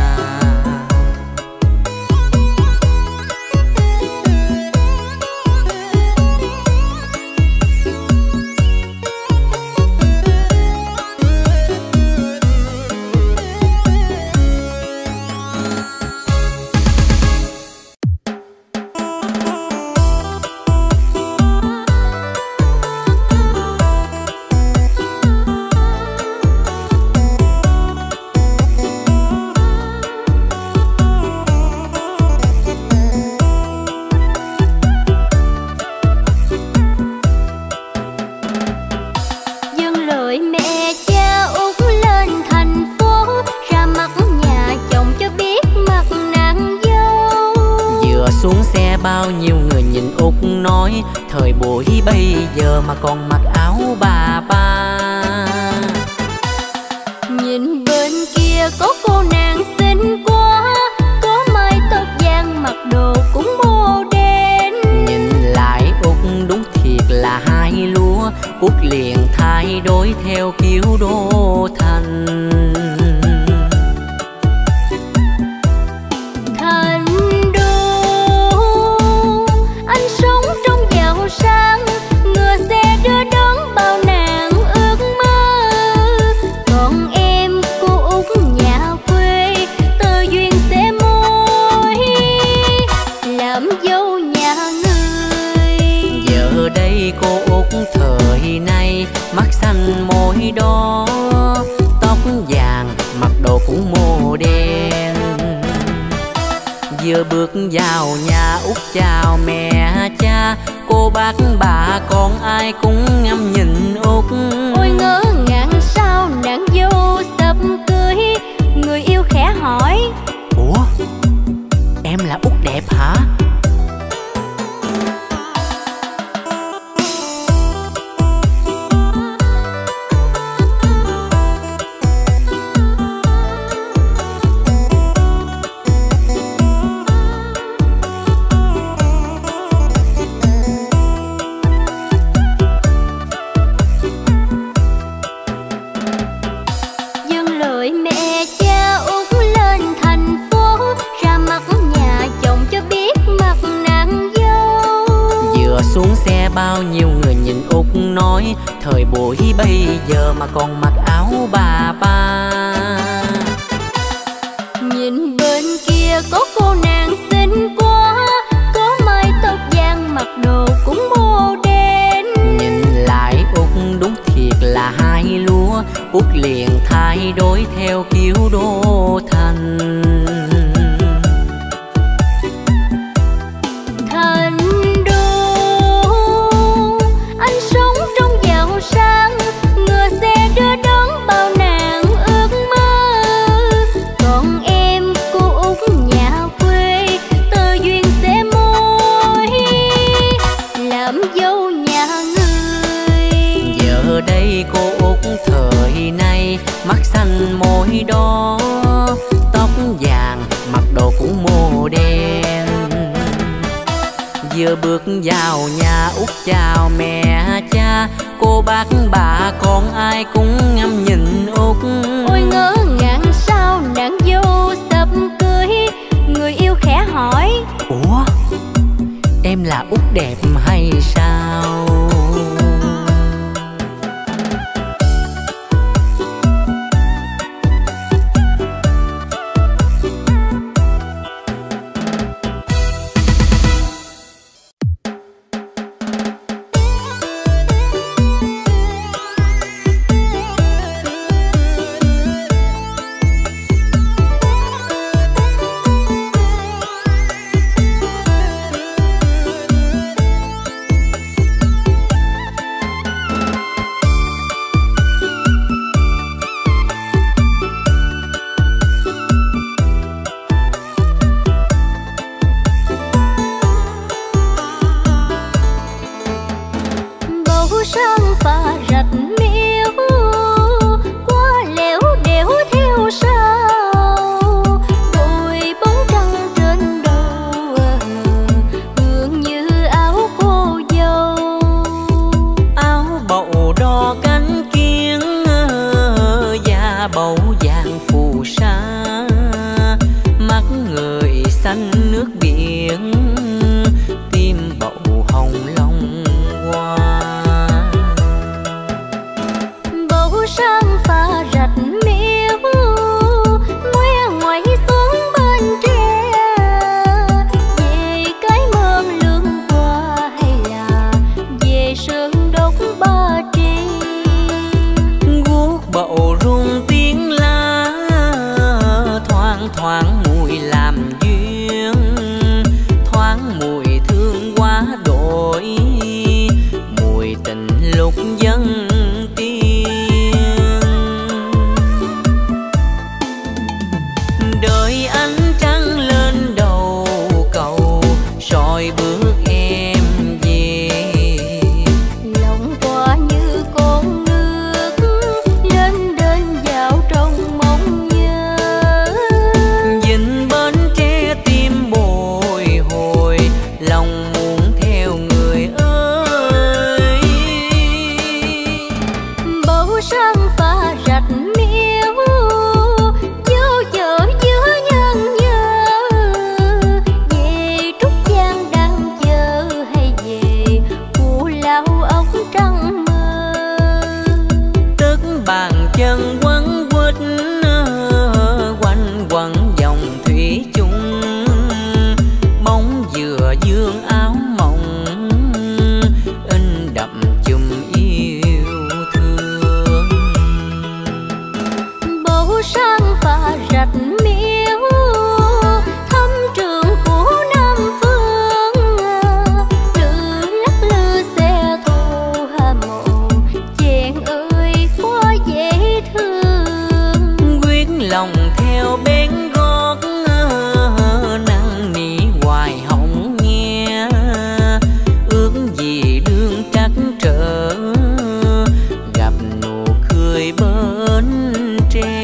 Xuống xe bao nhiêu người nhìn Út nói, thời buổi bây giờ mà còn mặc áo bà ba. Nhìn bên kia có cô nàng xinh quá, có mái tóc Út liền thay đổi theo kiểu đô thành. Thành đô anh sống trong giàu sang, ngựa xe đưa đón bao nàng ước mơ. Còn em cô Út nhà quê, tơ duyên sẽ mối làm dâu nhà người. Giờ đây cô Út thời nay mắt xanh môi đỏ, tóc vàng mặc đồ cũng mô đen. Vừa bước vào nhà Út chào mẹ cha, cô bác bà con ai cũng ngắm nhìn Út. Ôi ngỡ ngàng sao nàng dâu sắp cưới, người yêu khẽ hỏi: Ủa em là Út đẹp hả? Xuống xe bao nhiêu người nhìn Út nói, thời buổi bây giờ mà còn mặc áo bà ba. Nhìn bên kia có cô nàng xinh quá, có mái tóc vàng mặc đồ cũng mô đen. Nhìn lại Út đúng thiệt là hai lúa, Út liền thay đổi theo kiểu đô thành. Mắt xanh môi đỏ, tóc vàng mặc đồ cũng mô đen. Vừa bước vào nhà Út chào mẹ cha, cô bác bà con ai cũng ngắm nhìn Út. Ôi ngỡ ngàng sao nàng dâu sắp cưới, người yêu khẽ hỏi: Ủa em là Út đẹp hay sao? sân pha rạch miếu, dấu dở giữa nhân nhớ. Về Trúc Giang đang chờ hay về Cù Lao ốc trăng mơ. Tức bàn chân quấn quýt quanh quẩn dòng thủy chung, bóng dừa dương áo mộng in đậm chùm yêu thương. Bầu sang pha rạch miếu, thăm trường của Nam Phương. Lư lắc lư xe thô hà mộ, chàng ơi quá dễ thương. Quyết lòng theo bên gót năn nỉ hoài hổng nghe, ước gì đương trắc trở gặp nụ cười bên tre.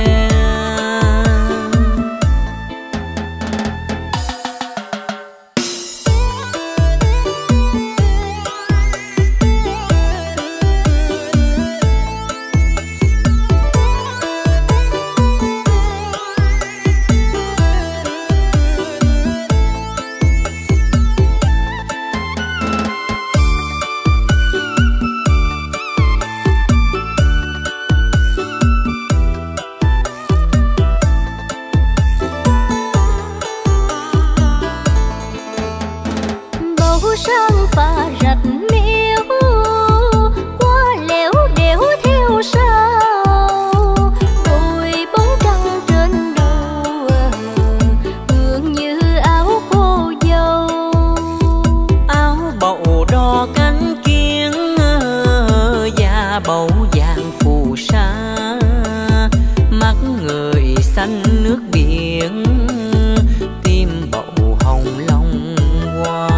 Bầu sang pha rạch miếu, qua lẻo đẻo theo sau. Đôi bóng trăng trên đầu hương như áo cô dâu. Áo bầu đo cánh kiến, da bầu vàng phù sa. Mắt người xanh nước biển, tim bầu hồng long hoa.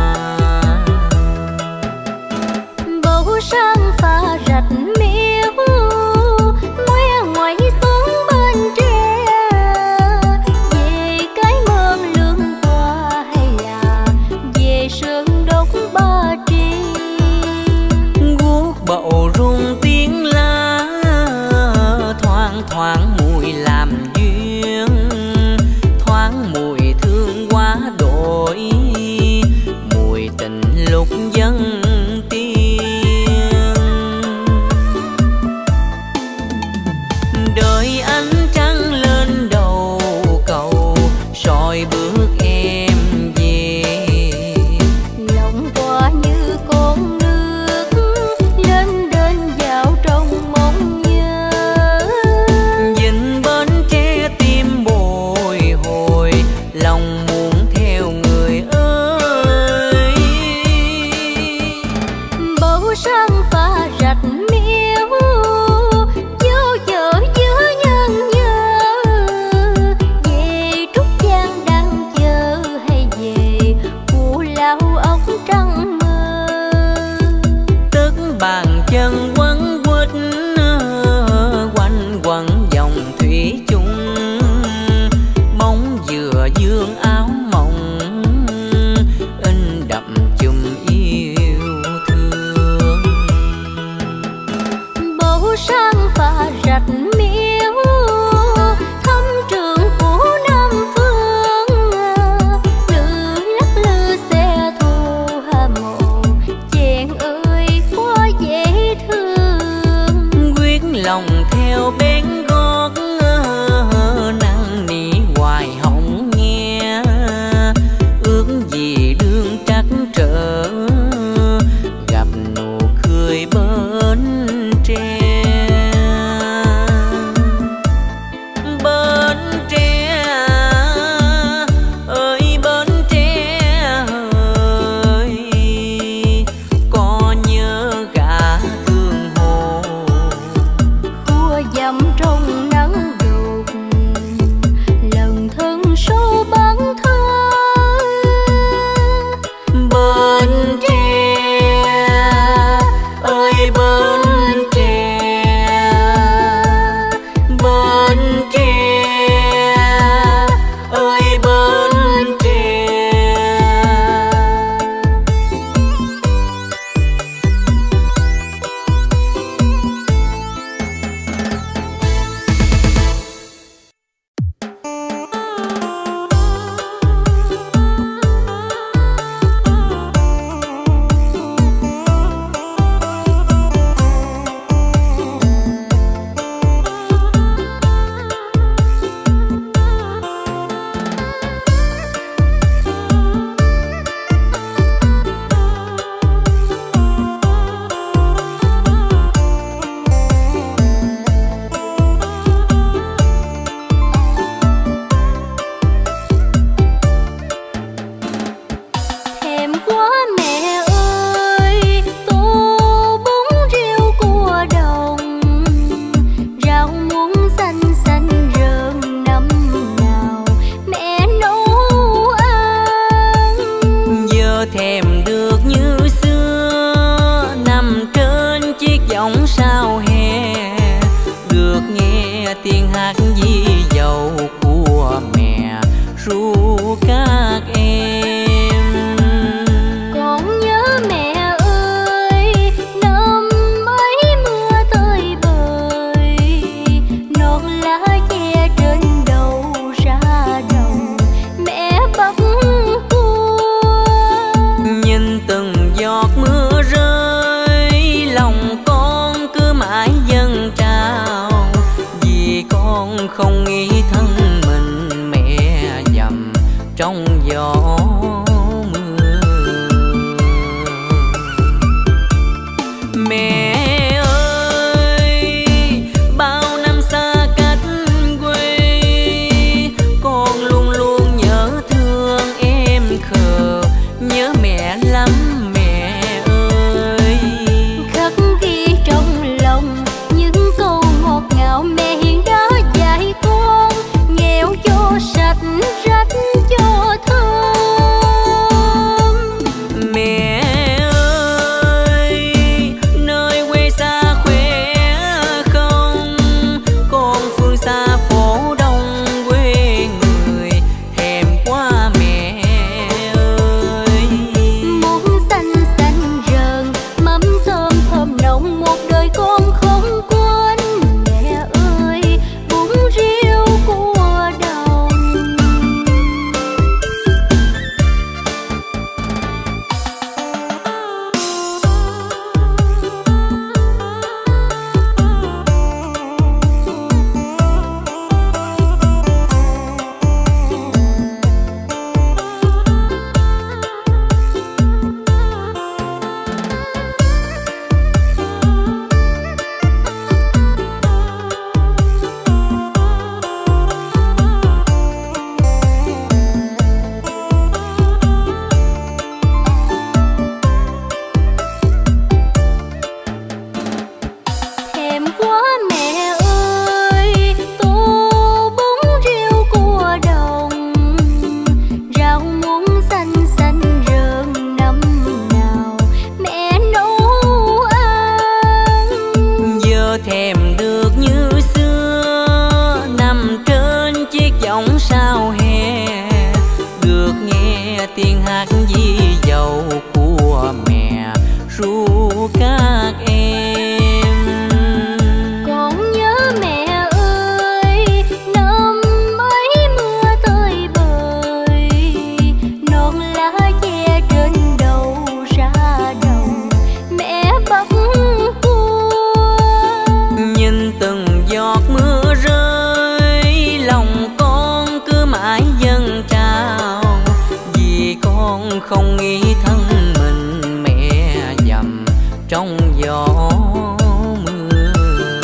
Bầu sang pha rạch miếu, ngoe ngoẩy xuống bên tre. Về cái mơn lương qua hay là về sơn đốc Ba Tri. Guốc bầu rung tiếng lá, thoang thoảng mùi làm duyên, thoáng mùi thương quá đổi, mùi tình lúc dân tiên. Đợi ánh trăng lên đầu cầu, soi bước em về. Lòng qua như con nước lên đên dạo trong mong nhớ. Dinh Bến Tre tim bồi hồi, lòng muốn theo người ơi. Bầu sang pha rạch miếu, dấu dở giữa nhân nhớ. Về Trúc Giang đang chờ hay về Cù Lao ốc trăng mơ. Tức bàn chân quấn quýt quanh quẩn dòng thủy chung, bóng dừa dương áo mộng in đậm chùm yêu thương. Bầu sang pha rạch miếu, thăm trường của Nam Phương. Lư lắc lư xe thô hà mộ, chàng ơi quá dễ thương. Quyết lòng theo bên gót năn nỉ hoài hổng nghe, ước gì đương trắc trở gặp nụ cười bên tre. Bến Tre ơi Bến Tre ơi, có nhớ gã thương hồ. Khua dầm trong sao hè, được nghe tiếng hát di dầu của mẹ ru các em. Con nhớ mẹ ơi, năm ấy mưa tơi bời, non lá che trên đầu ra đồng mẹ bắt cua. Nhìn từng giọt mưa rơi, lòng con cứ mãi dâng trào, vì con không nghĩ thân mình mẹ dầm trong gió mưa. Mẹ ơi, bao năm xa cách quê, con luôn luôn nhớ thương em khờ, nhớ mẹ lắm mẹ ơi. Khắc ghi trong lòng những câu ngọt ngào mẹ hiện đã dạy con, nghèo cho sạch rách cho thơm. Mẹ ơi, nơi quê xa khỏe không, con phương xa phố đông quê người, thèm quá mẹ ơi. Muỗng xanh xanh rờn mắm thơm thơm nồng một đời con không quên. Mẹ ơi, bún riêu cua đồng. Thèm quá mẹ ơi, tô bún riêu cua đồng, rau muống xanh xanh rờn năm nào mẹ nấu ăn. Giờ thèm được như xưa, nằm trên chiếc võng sao hè, được nghe tiếng hát di dầu của mẹ ru các em. Con nhớ mẹ ơi, năm ấy mưa tơi bời, non lá che trên đầu ra đồng mẹ bắt cua. Nhìn từng giọt mưa rơi, lòng con cứ mãi dâng trào, vì con không nghĩ thân mình mẹ dầm trong gió mưa.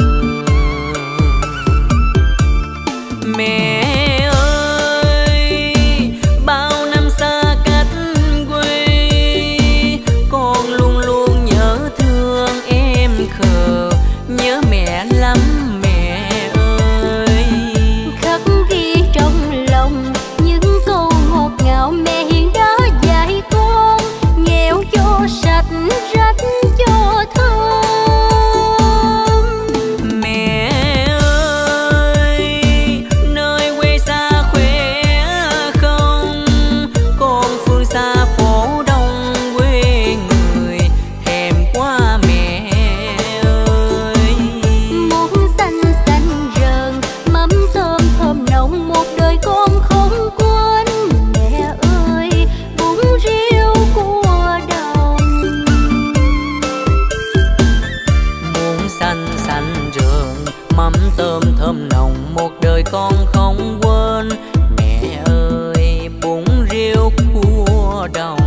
Mẹ ơi, bao năm xa cách quê, con luôn luôn nhớ thương em khờ, nhớ mẹ lắm mẹ ơi. Khắc ghi trong lòng những câu ngọt ngào mẹ hiện đã dạy con, nghèo cho sạch rách cho thơm. Mẹ ơi, nơi quê xa khỏe không, con phương xa phố đông quê người, thèm quá mẹ ơi. Muỗng xanh xanh rờn mắm thơm thơm nồng một đời con không quên. Mẹ ơi, bún riêu cua đồng. Muỗng xanh xanh rờn mắm tôm thơm nồng một đời con không quên. Mẹ ơi, bún riêu cua đồng.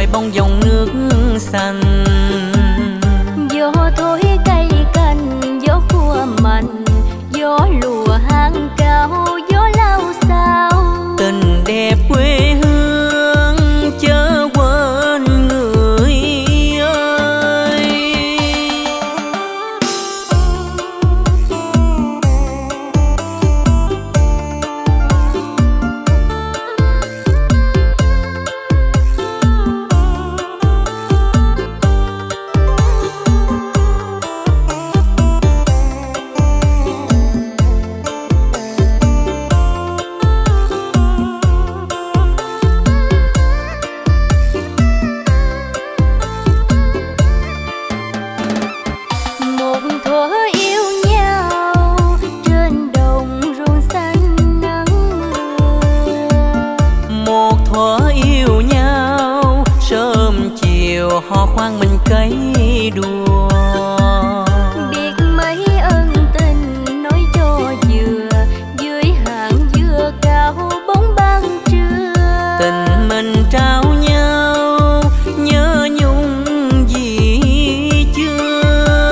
soi bóng dòng nước xanh. Gió thổi cây cành, gió khua mạnh, gió lùa hang cao, gió lao sao. Tình đẹp quê hương chớ quên người ơi. Họ khoan mình cấy đùa, biết mấy ân tình nói cho vừa dưới hàng dừa cao bóng ban trưa. Tình mình trao nhau nhớ nhung gì chưa.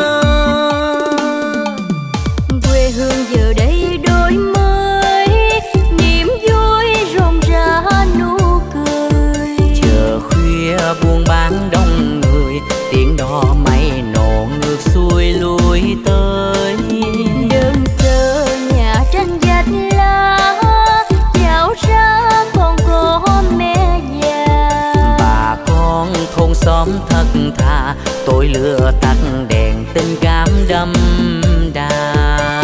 Quê hương giờ đây đổi mới, niềm vui rộn rã nụ cười. Chờ khuya buồn bán đông người, tiếng đò mây nổ ngược xuôi lui tới. Đơn sơ nhà tranh gạch lá, dạo ra còn có mẹ già. Bà con thôn xóm thật thà, tôi lửa tắt đèn tình cảm đậm đà.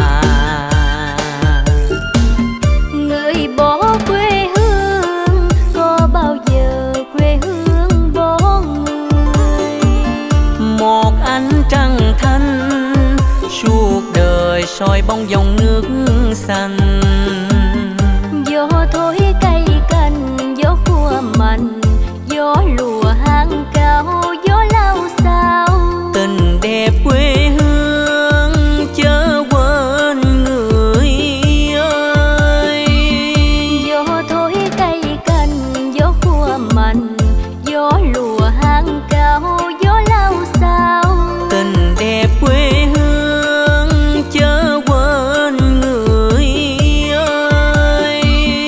Người bỏ quê hương, có bao giờ quê hương bỏ người. Một ánh trăng thanh suốt đời soi bóng dòng nước xanh. Gió thổi cây cành, gió khua mạnh, gió lùa hang cao, gió lao sao. Tình đẹp quê hương chớ quên người ơi. Gió thổi cây cành, gió khua mạnh, gió lùa hang cao, gió lao sao. Tình đẹp quê hương chớ quên người ơi.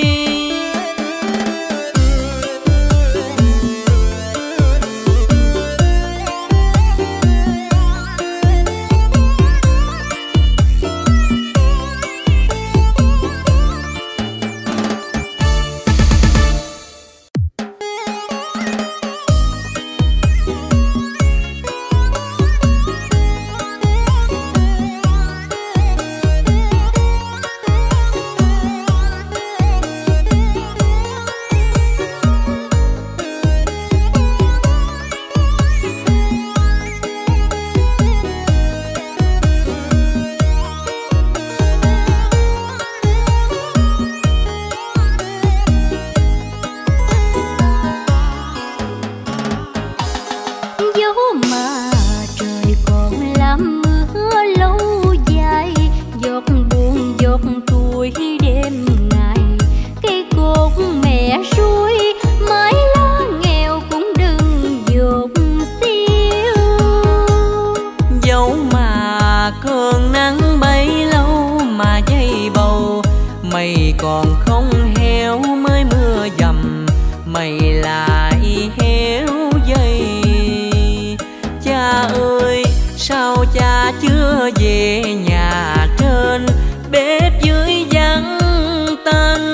Dẫu mà trời còn làm mưa lâu dài, giọt buồn giọt tuổi đêm ngày. Cây cột mẹ suối mái lá nghèo cũng đừng dột xiêu. Dẫu mà cơn nắng bấy lâu mà dây bầu, mây còn không héo mới mưa dầm, mây lại héo dây. Cha ơi sao cha chưa về nhà trên, bếp dưới vắng tanh.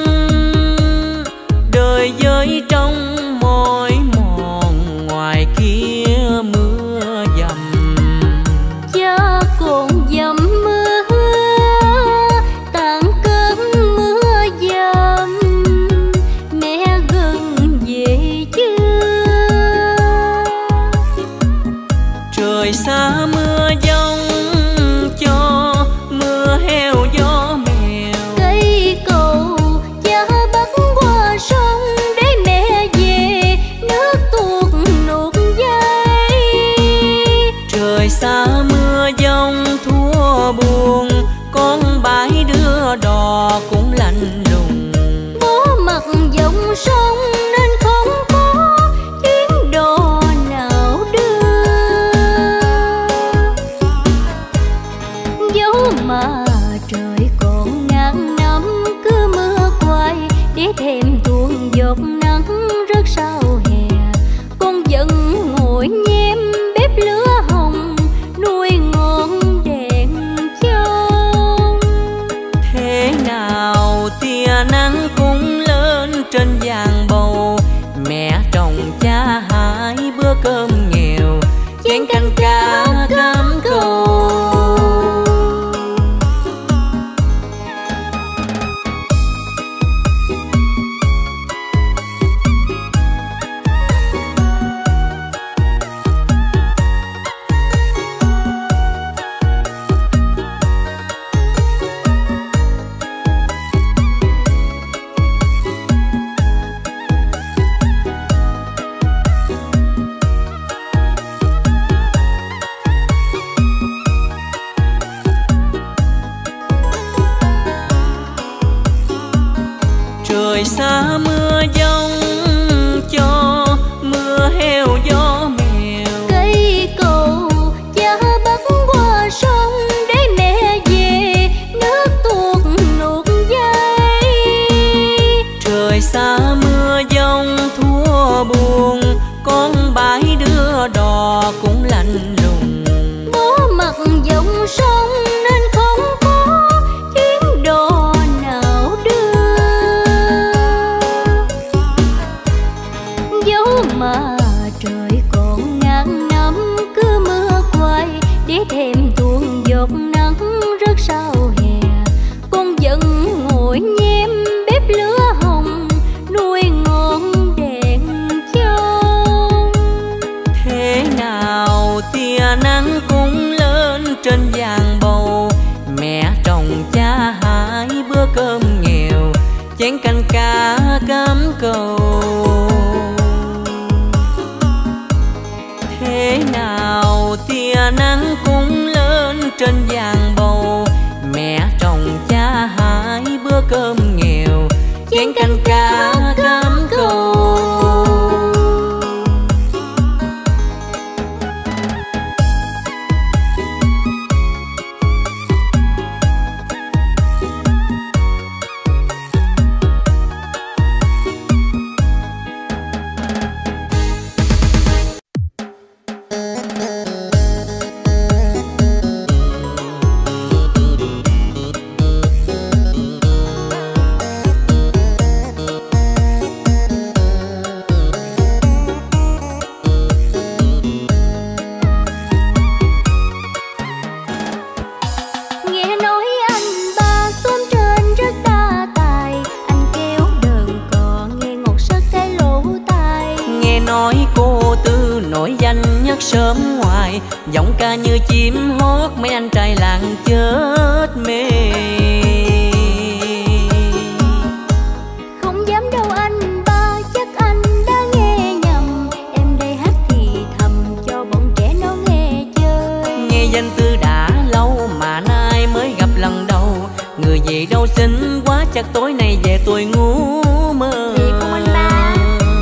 Đời với trong mỏi mòn, ngoài kia mưa dầm. Cha còn dầm mưa, tàn cơn mưa dầm. Mẹ gần về chưa? Trời xa mưa giông cho mưa heo gió mèo. Cây cầu cha bắt qua sông để mẹ về, nước tuột nuột dây. Trời xa mưa giông thua buồn, con bãi đưa đò cũng lạnh lùng. Bó mặt dòng sông nên không có chuyến đò chén canh cá cám cầu. Trời xa mưa giông cho mưa heo gió mèo, cây cầu cha bắt qua sông để mẹ về nước tuột nuột dây. Trời xa mưa giông thua buồn, con bãi đưa đò cũng lạnh lùng. Bó mặt dòng sông nên không có chuyến đò nào đưa. Dẫu mà trời còn ngàn năm cứ mưa quay để thêm tuôn giọt nắng rất sao hè. Con vẫn ngồi nhem bếp lửa hồng nuôi ngọn đèn chông. Thế nào tia nắng cũng lên trên giàn bầu, mẹ trồng cha hai bữa cơm nghèo, chén canh cá cám cầu. Thế nào tia nắng cũng lên trên giàn bầu, mẹ trồng cha hai bữa cơm nghèo, chén canh cá cám cầu. Nghe nói anh ba xóm trên rất đa tài, anh kéo đờn cò nghe ngọt rất cái lỗ tai. Nghe nói cô Tư nổi danh nhất sớm ngoài, giọng ca như chim hót mấy anh trai làng chết mê. Không dám đâu anh ba, chắc anh đã nghe nhầm. Em đây hát thì thầm cho bọn trẻ nó nghe chơi. Nghe danh Tư đã lâu mà nay mới gặp lần đầu, người gì đâu xinh quá chắc tối nay về tôi ngủ mơ. Thì không anh ba.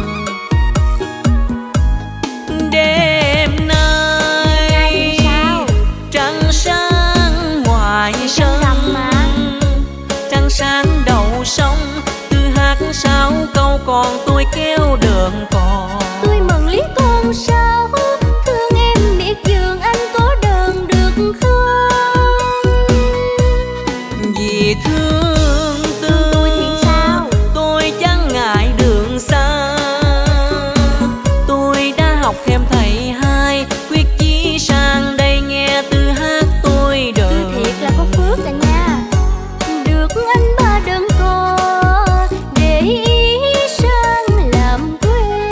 Đêm nay sao? trăng sáng ngoài sân, trăng sáng đầu sông, Tư hát sáu câu còn tôi kéo đờn cò. Tôi mừng lý con sao, thương em miệt vườn anh có đờn được không? Vì thương Tư tôi thì sao? tôi chẳng ngại đường xa, tôi đã học thêm thầy hai, quyết chí sang đây nghe Tư hát tôi đờn. Tôi thiệt là có phước cả nha, được anh ba đờn cò để ý sang làm quê.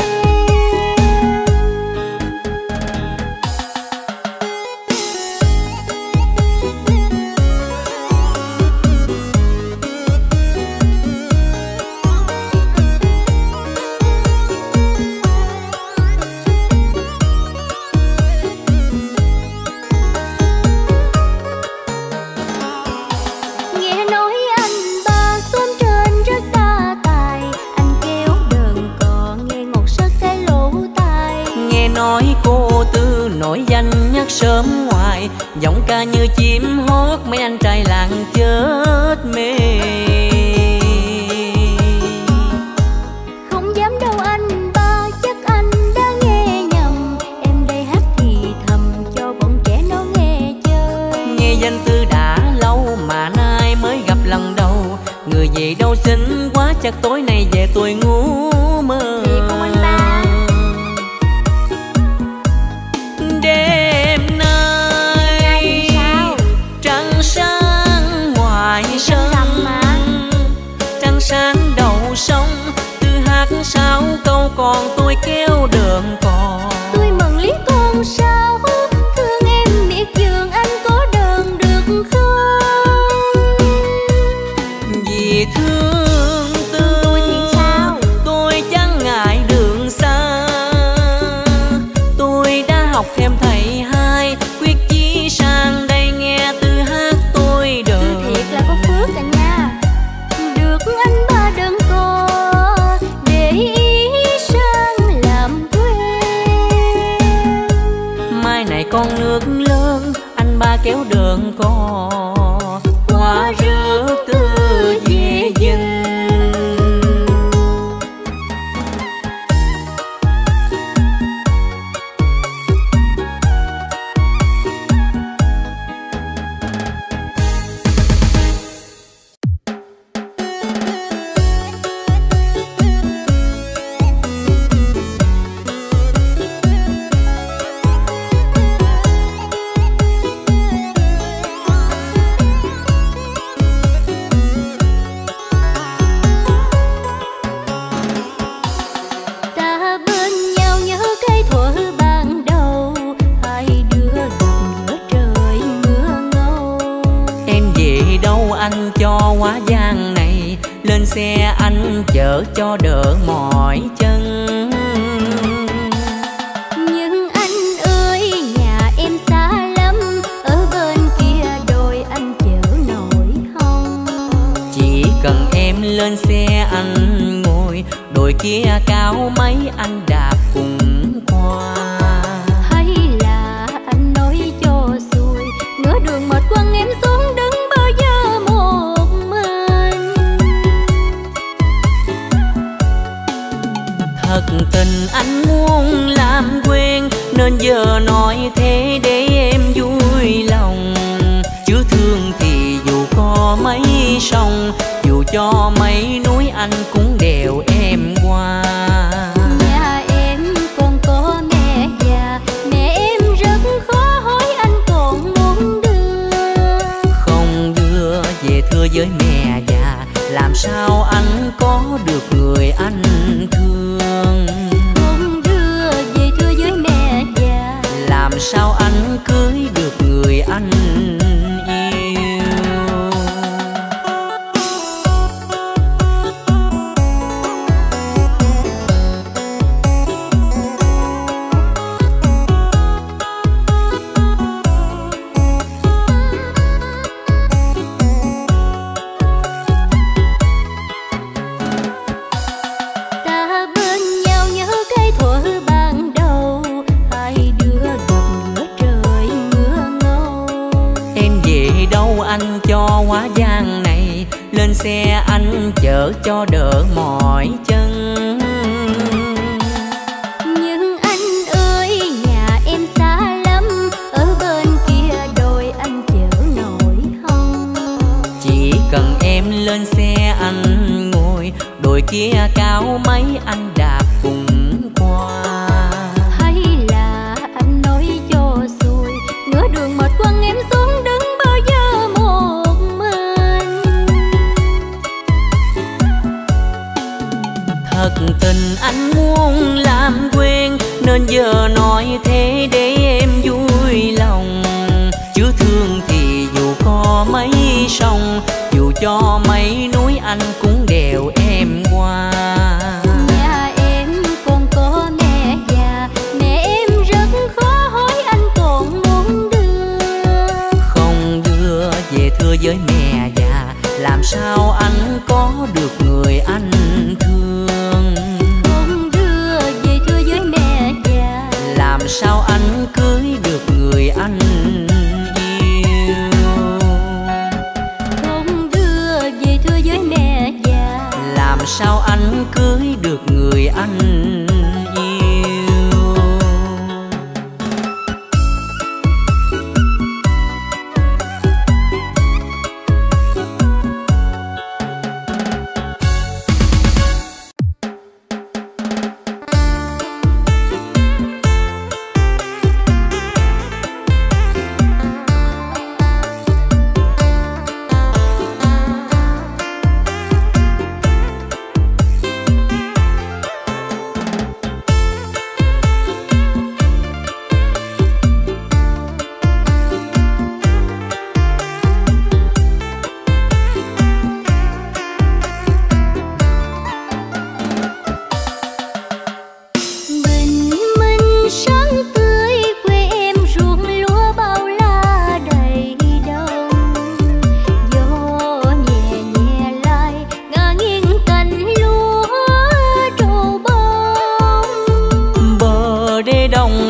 Nghe nói anh ba xóm trên rất đa tài, anh kéo đờn cò nghe ngọt rất cái lỗ tai. Nghe nói cô Tư nổi danh nhất sớm ngoài, giọng ca như chim hót mấy anh trai làng chết mê. Không dám đâu anh ba, chắc anh đã nghe nhầm. Em đây hát thì thầm cho bọn trẻ nó nghe chơi. Nghe danh Tư đã lâu mà nay mới gặp lần đầu, người gì đâu xinh quá chắc tối nay về tôi ngủ mơ. Thì không anh ba. Đêm học thêm thầy hai, quyết chí sang đây nghe từ hát tôi đời. Chứ thiệt là có phước cả nha, được anh ba đơn co để ý sang làm quen. Mai này con nước lớn, anh ba kéo đơn co qua rước từ về dinh. Anh cho quá gian này, lên xe anh chở cho đỡ mỏi chân. Nhưng anh ơi nhà em xa lắm, ở bên kia đồi anh chở nổi không? Chỉ cần em lên xe anh ngồi, đồi kia cao mấy anh đạp cùng qua. Hay là anh nói cho xuôi, nửa đường mệt quăng em xuống đứng bơ vơ một mình. Thật tình anh muốn làm quen, nên giờ nói thế để em vui lòng. Chứ thương thì dù có mấy sông, dù cho mấy núi anh cũng đèo em qua. Nhà em còn có mẹ già, mẹ em rất khó hỏi anh còn muốn đưa. Không đưa về thưa với mẹ già, làm sao anh có được người anh thương. Không đưa về thưa với mẹ già, làm sao anh cưới được người anh yêu. Anh cho quá gian này, lên xe anh chở cho đỡ mỏi chân. Nhưng anh ơi nhà em xa lắm, ở bên kia đồi anh chở nổi không? Chỉ cần em lên xe anh ngồi, đồi kia cao mấy anh đạp cùng qua. Hay là anh nói cho xuôi, nửa đường mệt quăng em xuống đứng bơ vơ một mình. Thật tình anh muốn làm quen, nên giờ nói thế để em vui lòng. Chứ thương thì dù có mấy sông, dù cho mấy núi anh cũng đèo em qua. Nhà em còn có mẹ già, mẹ em rất khó hỏi anh còn muốn đưa. Không đưa về thưa với mẹ già, làm sao anh có được người anh thương. Không đưa về thưa với mẹ già, làm sao anh cưới được người anh yêu. không đưa về thưa với mẹ già, làm sao anh cưới được người anh yêu.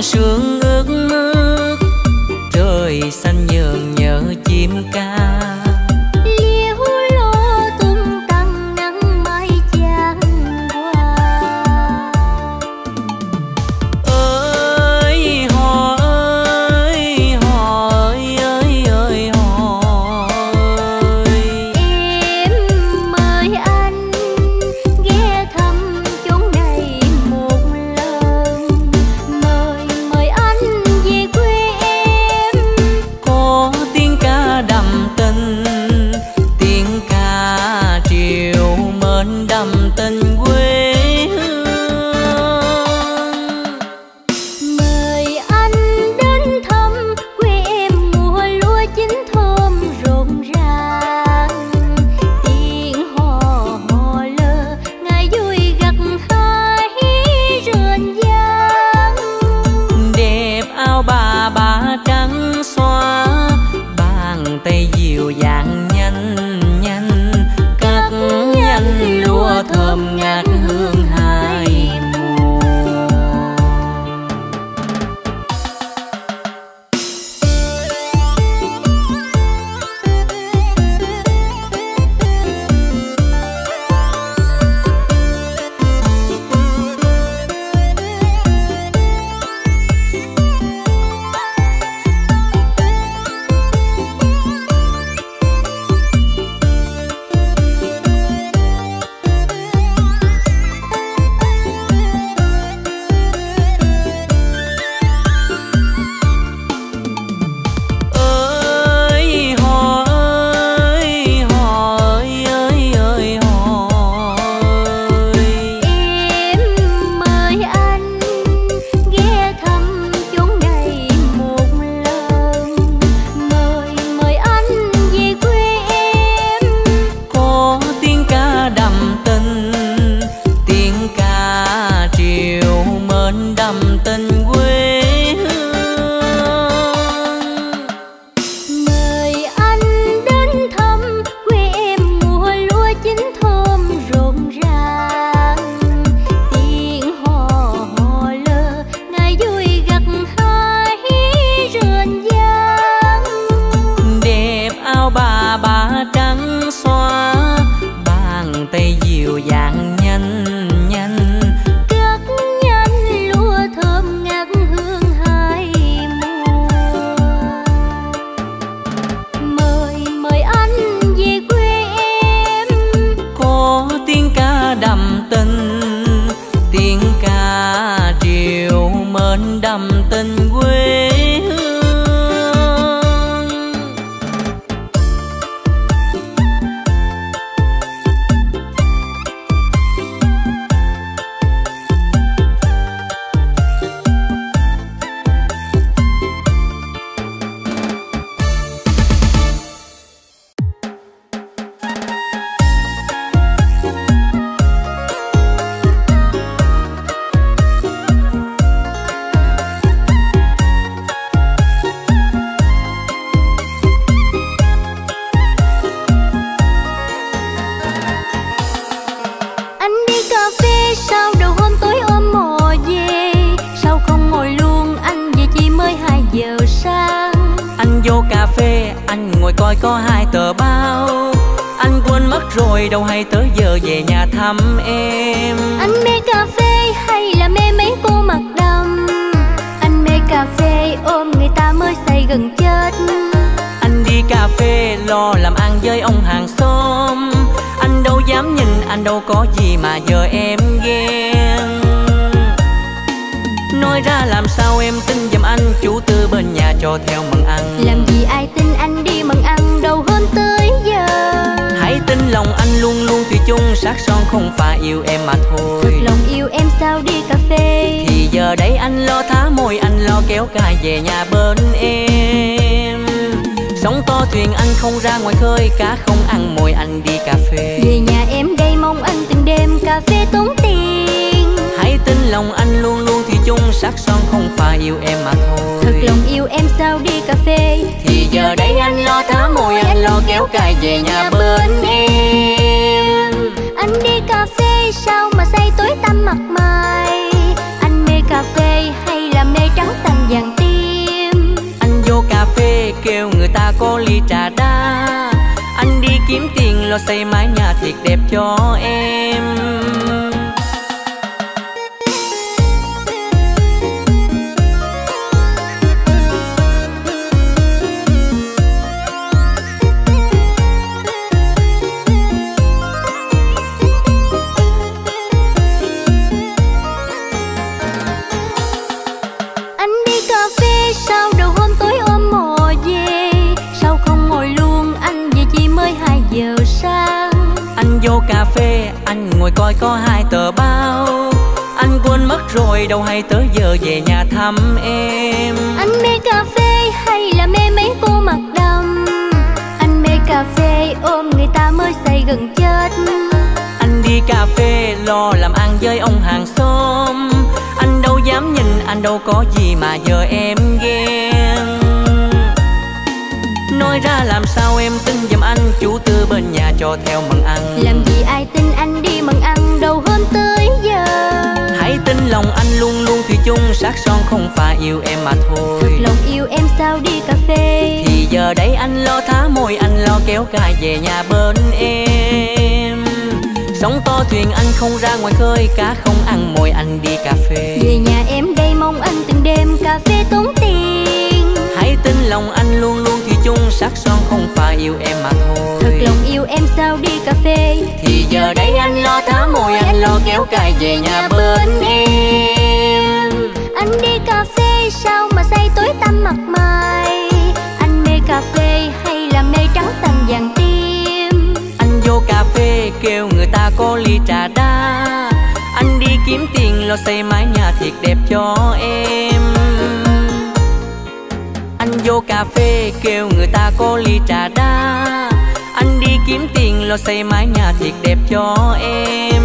còn sương ướt nước, trời xanh nhường nhớ chim ca. Liễu lo tung tăng nắng mai chan hoa. Ơi hò ơi hò ơi ơi ơi hò ơi. Em mời anh ghé thăm chốn này một lần, mời mời anh về quê em. Có tiếng ca đậm tình, tiếng ca triều mến đậm tình quê hương. Mời anh đến thăm quê em mùa lúa chín thơm rộn ràng, tiếng hò hò lơ ngày vui gặt hái rền vang. Đẹp áo bà bà trắng xóa, bàn tay dịu dàng nhanh nhanh cắt nhanh lúa thơm ngát hương hai mùa. Ơi hò ơi hò ơi ơi ơi hò ơi. Em mời anh ghé thăm chốn này một lần, mời mời anh về quê em. Có tiếng ca đậm tình, tiếng ca triều mến đậm tình quê hương. Mời anh đến thăm quê em mùa lúa chín thơm rộn ràng, tiếng hò hò lơ ngày vui gặt hái rền vang. Đẹp áo bà bà trắng xóa, bàn tay dịu dàng nhanh nhanh Cất nhanh lúa thơm ngát hương hai mùa. Mời mời anh về quê em. có tiếng ca đậm tình, tiếng ca triều mến đậm tình quê hương. Anh đi cà phê sao đầu hôm tối ôm mò về, sao không ngồi luôn anh về chỉ mới hai giờ sáng. Anh vô cà phê anh ngồi coi có hai tờ báo, anh quên mất rồi đâu hay tới giờ về nhà thăm em. Anh mê cà phê hay là mê mấy cô mặt đầm, anh mê cà phê ôm người ta mới say gần chết. Anh đi cà phê lo làm ăn với ông hàng xóm, anh đâu dám nhìn anh đâu có gì mà giờ em ghen. Nói ra làm sao em tin giùm anh, chủ tư bên nhà cho theo mần ăn. Làm gì ai tin anh đi mần ăn đầu hôm tới giờ. Hãy tin lòng anh luôn luôn thủy chung, sắc son không phải yêu em mà thôi. Thật lòng yêu em sao đi cà phê, thì giờ đây anh lo thả môi, anh lo kéo cài về nhà bên em. Sóng to thuyền anh không ra ngoài khơi, cá không ăn mồi anh đi cà phê. về nhà em đây mong anh từng đêm cà phê tốn tiền. Hãy tin lòng anh luôn luôn thủy chung, sắc son không phải yêu em mà thôi. Thật lòng yêu em sao đi cà phê, thì giờ đây anh lo thả môi, anh lo kéo cài về nhà bên em. Anh đi cà phê sao mà say tối tăm mặt mày, anh mê cà phê hay là mê trắng lo xây mái nhà thiệt đẹp cho em. Vô cà phê anh ngồi coi có hai tờ báo, anh quên mất rồi đâu hay tới giờ về nhà thăm em. Anh mê cà phê hay là mê mấy cô mặt đầm? Anh mê cà phê ôm người ta mới say gần chết. Anh đi cà phê lo làm ăn với ông hàng xóm, anh đâu dám nhìn, anh đâu có gì mà giờ em ghen. Nói ra làm sao em tin giùm anh, chủ tư bên nhà cho theo mần ăn. Làm gì ai tin anh đi mần ăn đâu hôm tới giờ. Hãy tin lòng anh luôn luôn thủy chung, sắc son không phải yêu em mà thôi. Thật lòng yêu em sao đi cà phê. Thì giờ đấy anh lo thả môi, anh lo kéo cài về nhà bên em. Sóng to thuyền anh không ra ngoài khơi, cá không ăn mồi anh đi cà phê. Về nhà em đây mong anh từng đêm cà phê tốn tiền. Hãy tin lòng anh luôn luôn thủy chung, sắc son không phải yêu em mà thôi. Thật lòng yêu em sao đi cà phê. Thì giờ đây anh lo thả môi, anh lo kéo cài về nhà bên em. Anh đi cà phê sao mà say tối tăm mặt mày? Anh mê cà phê hay là mê trắng xanh vàng tim? Anh vô cà phê kêu người ta có ly trà đá, anh đi kiếm tiền lo xây mái nhà thiệt đẹp cho em. Anh vô cà phê kêu người ta có ly trà đá, anh đi kiếm tiền lo xây mái nhà thiệt đẹp cho em.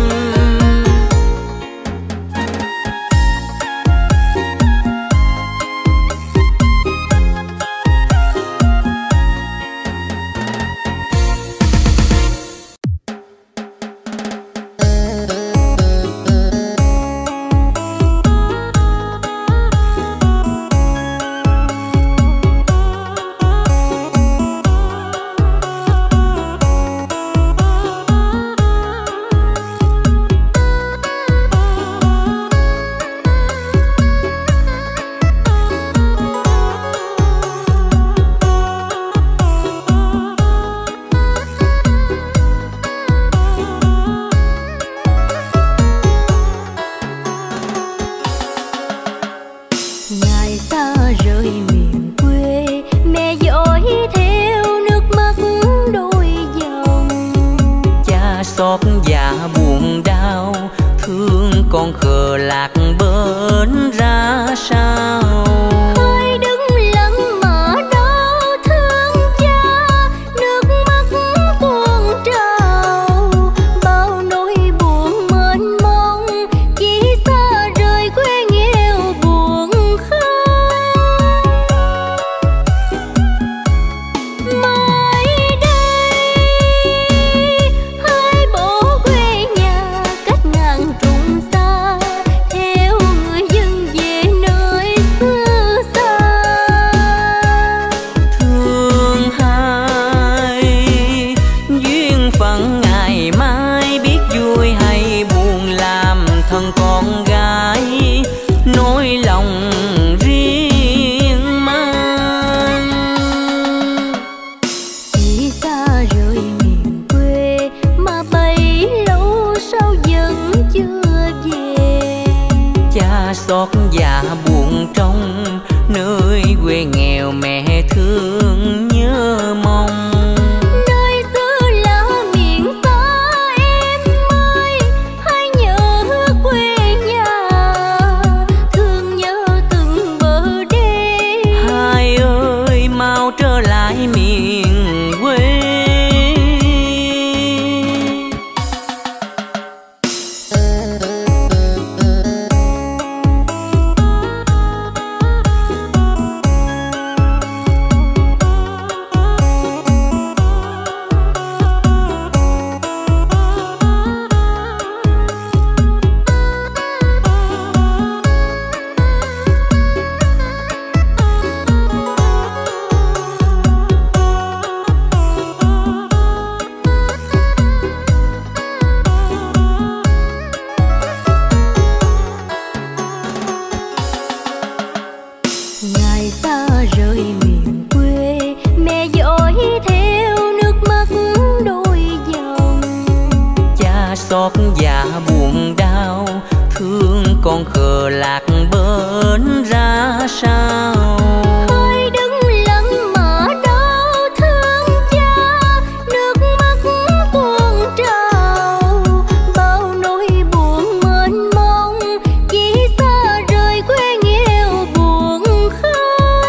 Ngày xa rời miền quê, mẹ dõi theo nước mắt đôi dòng. Cha xót dạ buồn đau, thương con khờ lạc bên ra sao. Hãy đứng lặng mà đau thương cha, nước mắt tuôn trào. Bao nỗi buồn mênh mông, chỉ xa rời quê nghèo buồn không.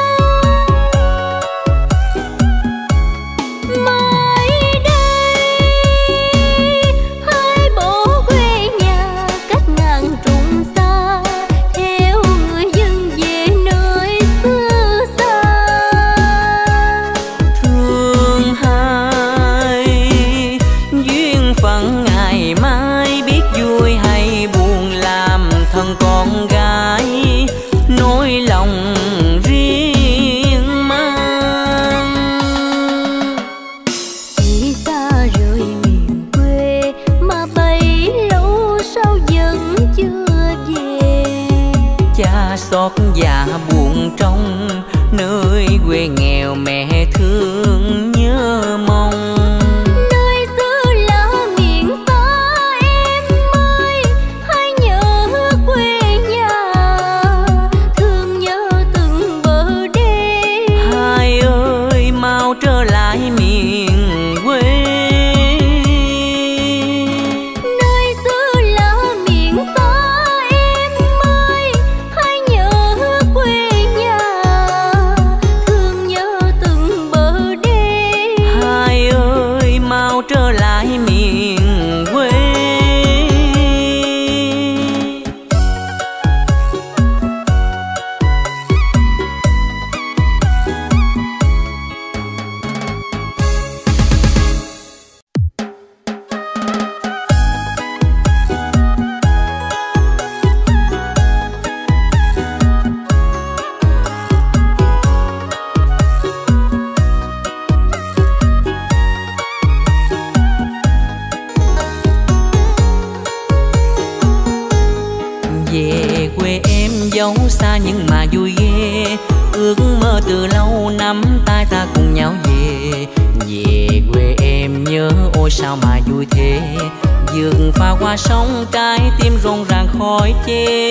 Mai đây hãy bỏ quê nhà cách ngàn trùng xa, theo người dân về nơi xưa xa. Thương hai duyên phận ngày mai, biết vui hay buồn làm thân con gái, nỗi lòng riêng mang. Chỉ xa rời miền quê mà bấy lâu sao vẫn chưa về. Cha xót dạ buồn trong nơi quê nghèo, mẹ thương nhớ mong. Nơi xưa là miền xa em ơi, hãy nhớ quê nhà, thương nhớ từng bờ đê. Hai ơi mau trở lại miền quê. Nơi xưa là miền xa em ơi, hãy nhớ quê nhà, thương nhớ từng bờ đê. Hai ơi mau trở lại miền quê. Về quê em dấu xa nhưng mà vui ghê, ước mơ từ lâu nắm tay ta cùng nhau về. Về quê em nhớ ôi sao mà vui thế, vườn pha qua sông trái tim rộn ràng khói chê.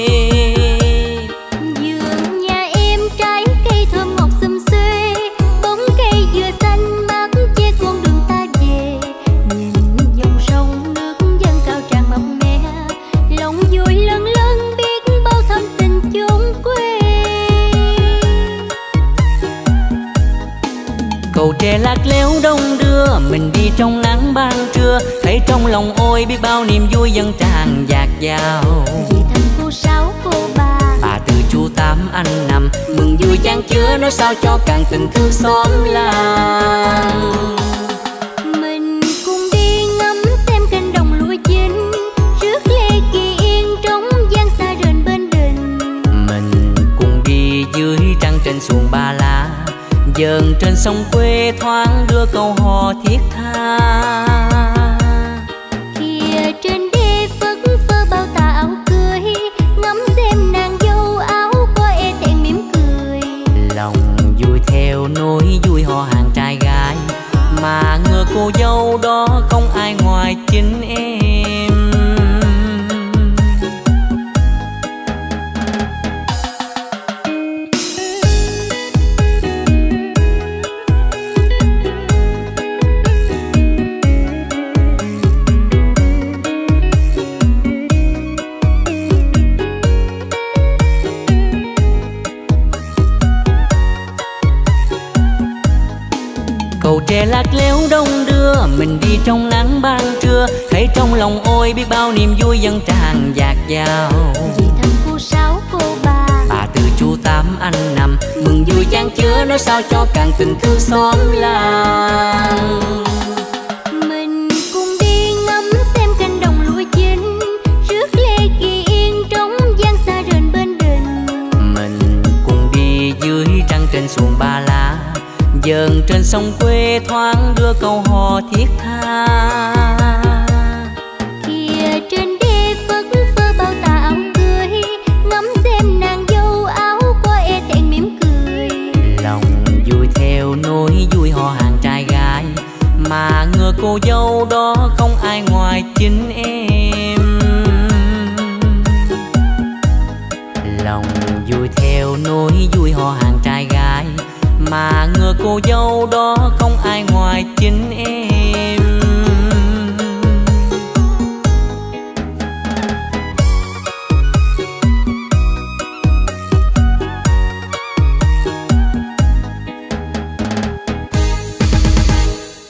Vườn nhà em trái cây thơm ngọt xum xuê, bóng cây dừa xanh mát che con đường ta về. Nhìn dòng sông nước dâng cao tràn mập mè, lòng vui lân lân biết bao thâm tình chốn quê. Cầu tre lạc léo đông đưa mình đi trong nắng ban trưa, thấy trong lòng ôi biết bao niềm vui dâng tràn dạt dào. Vì thăm cô sáu cô bà, Bà từ chú tám anh năm, mừng vui chan chứa nói sao cho càng tình thương xóm làng. mình cùng đi ngắm xem cánh đồng lúa chín, rước lê kỳ yên trong gian xa rền bên đình. Mình cùng đi dưới trăng trên xuồng ba lá, dần trên sông quê thoáng đưa câu hò thiết tha. Kìa trên đê phất phơ bao tà áo cưới, ngắm xem nàng dâu áo có e thẹn mỉm cười. Lòng vui theo nỗi vui hò hàng trai gái, mà ngờ cô dâu đó không ai ngoài chính em. Cầu tre lạc léo đông đưa mình đi trong nắng ban trưa, thấy trong lòng ôi biết bao niềm vui dâng tràn dạt dào. Vì thăm cô sáu cô bà, Bà từ chú tám anh năm, mừng vui chan chứa nói sao cho càng tình thương xóm làng. mình cùng đi ngắm xem cánh đồng lúa chín, rước lê kỳ yên trong gian xa rền bên đình. Mình cùng đi dưới trăng trên xuồng ba lá, dần trên sông quê thoáng đưa câu hò thiết tha. Kìa trên đê phất phơ bao tà áo cưới, ngắm xem nàng dâu áo có e thẹn cô dâu đó không ai ngoài chính em. Lòng vui theo nỗi vui họ hàng trai gái, mà ngờ cô dâu đó không ai ngoài chính em.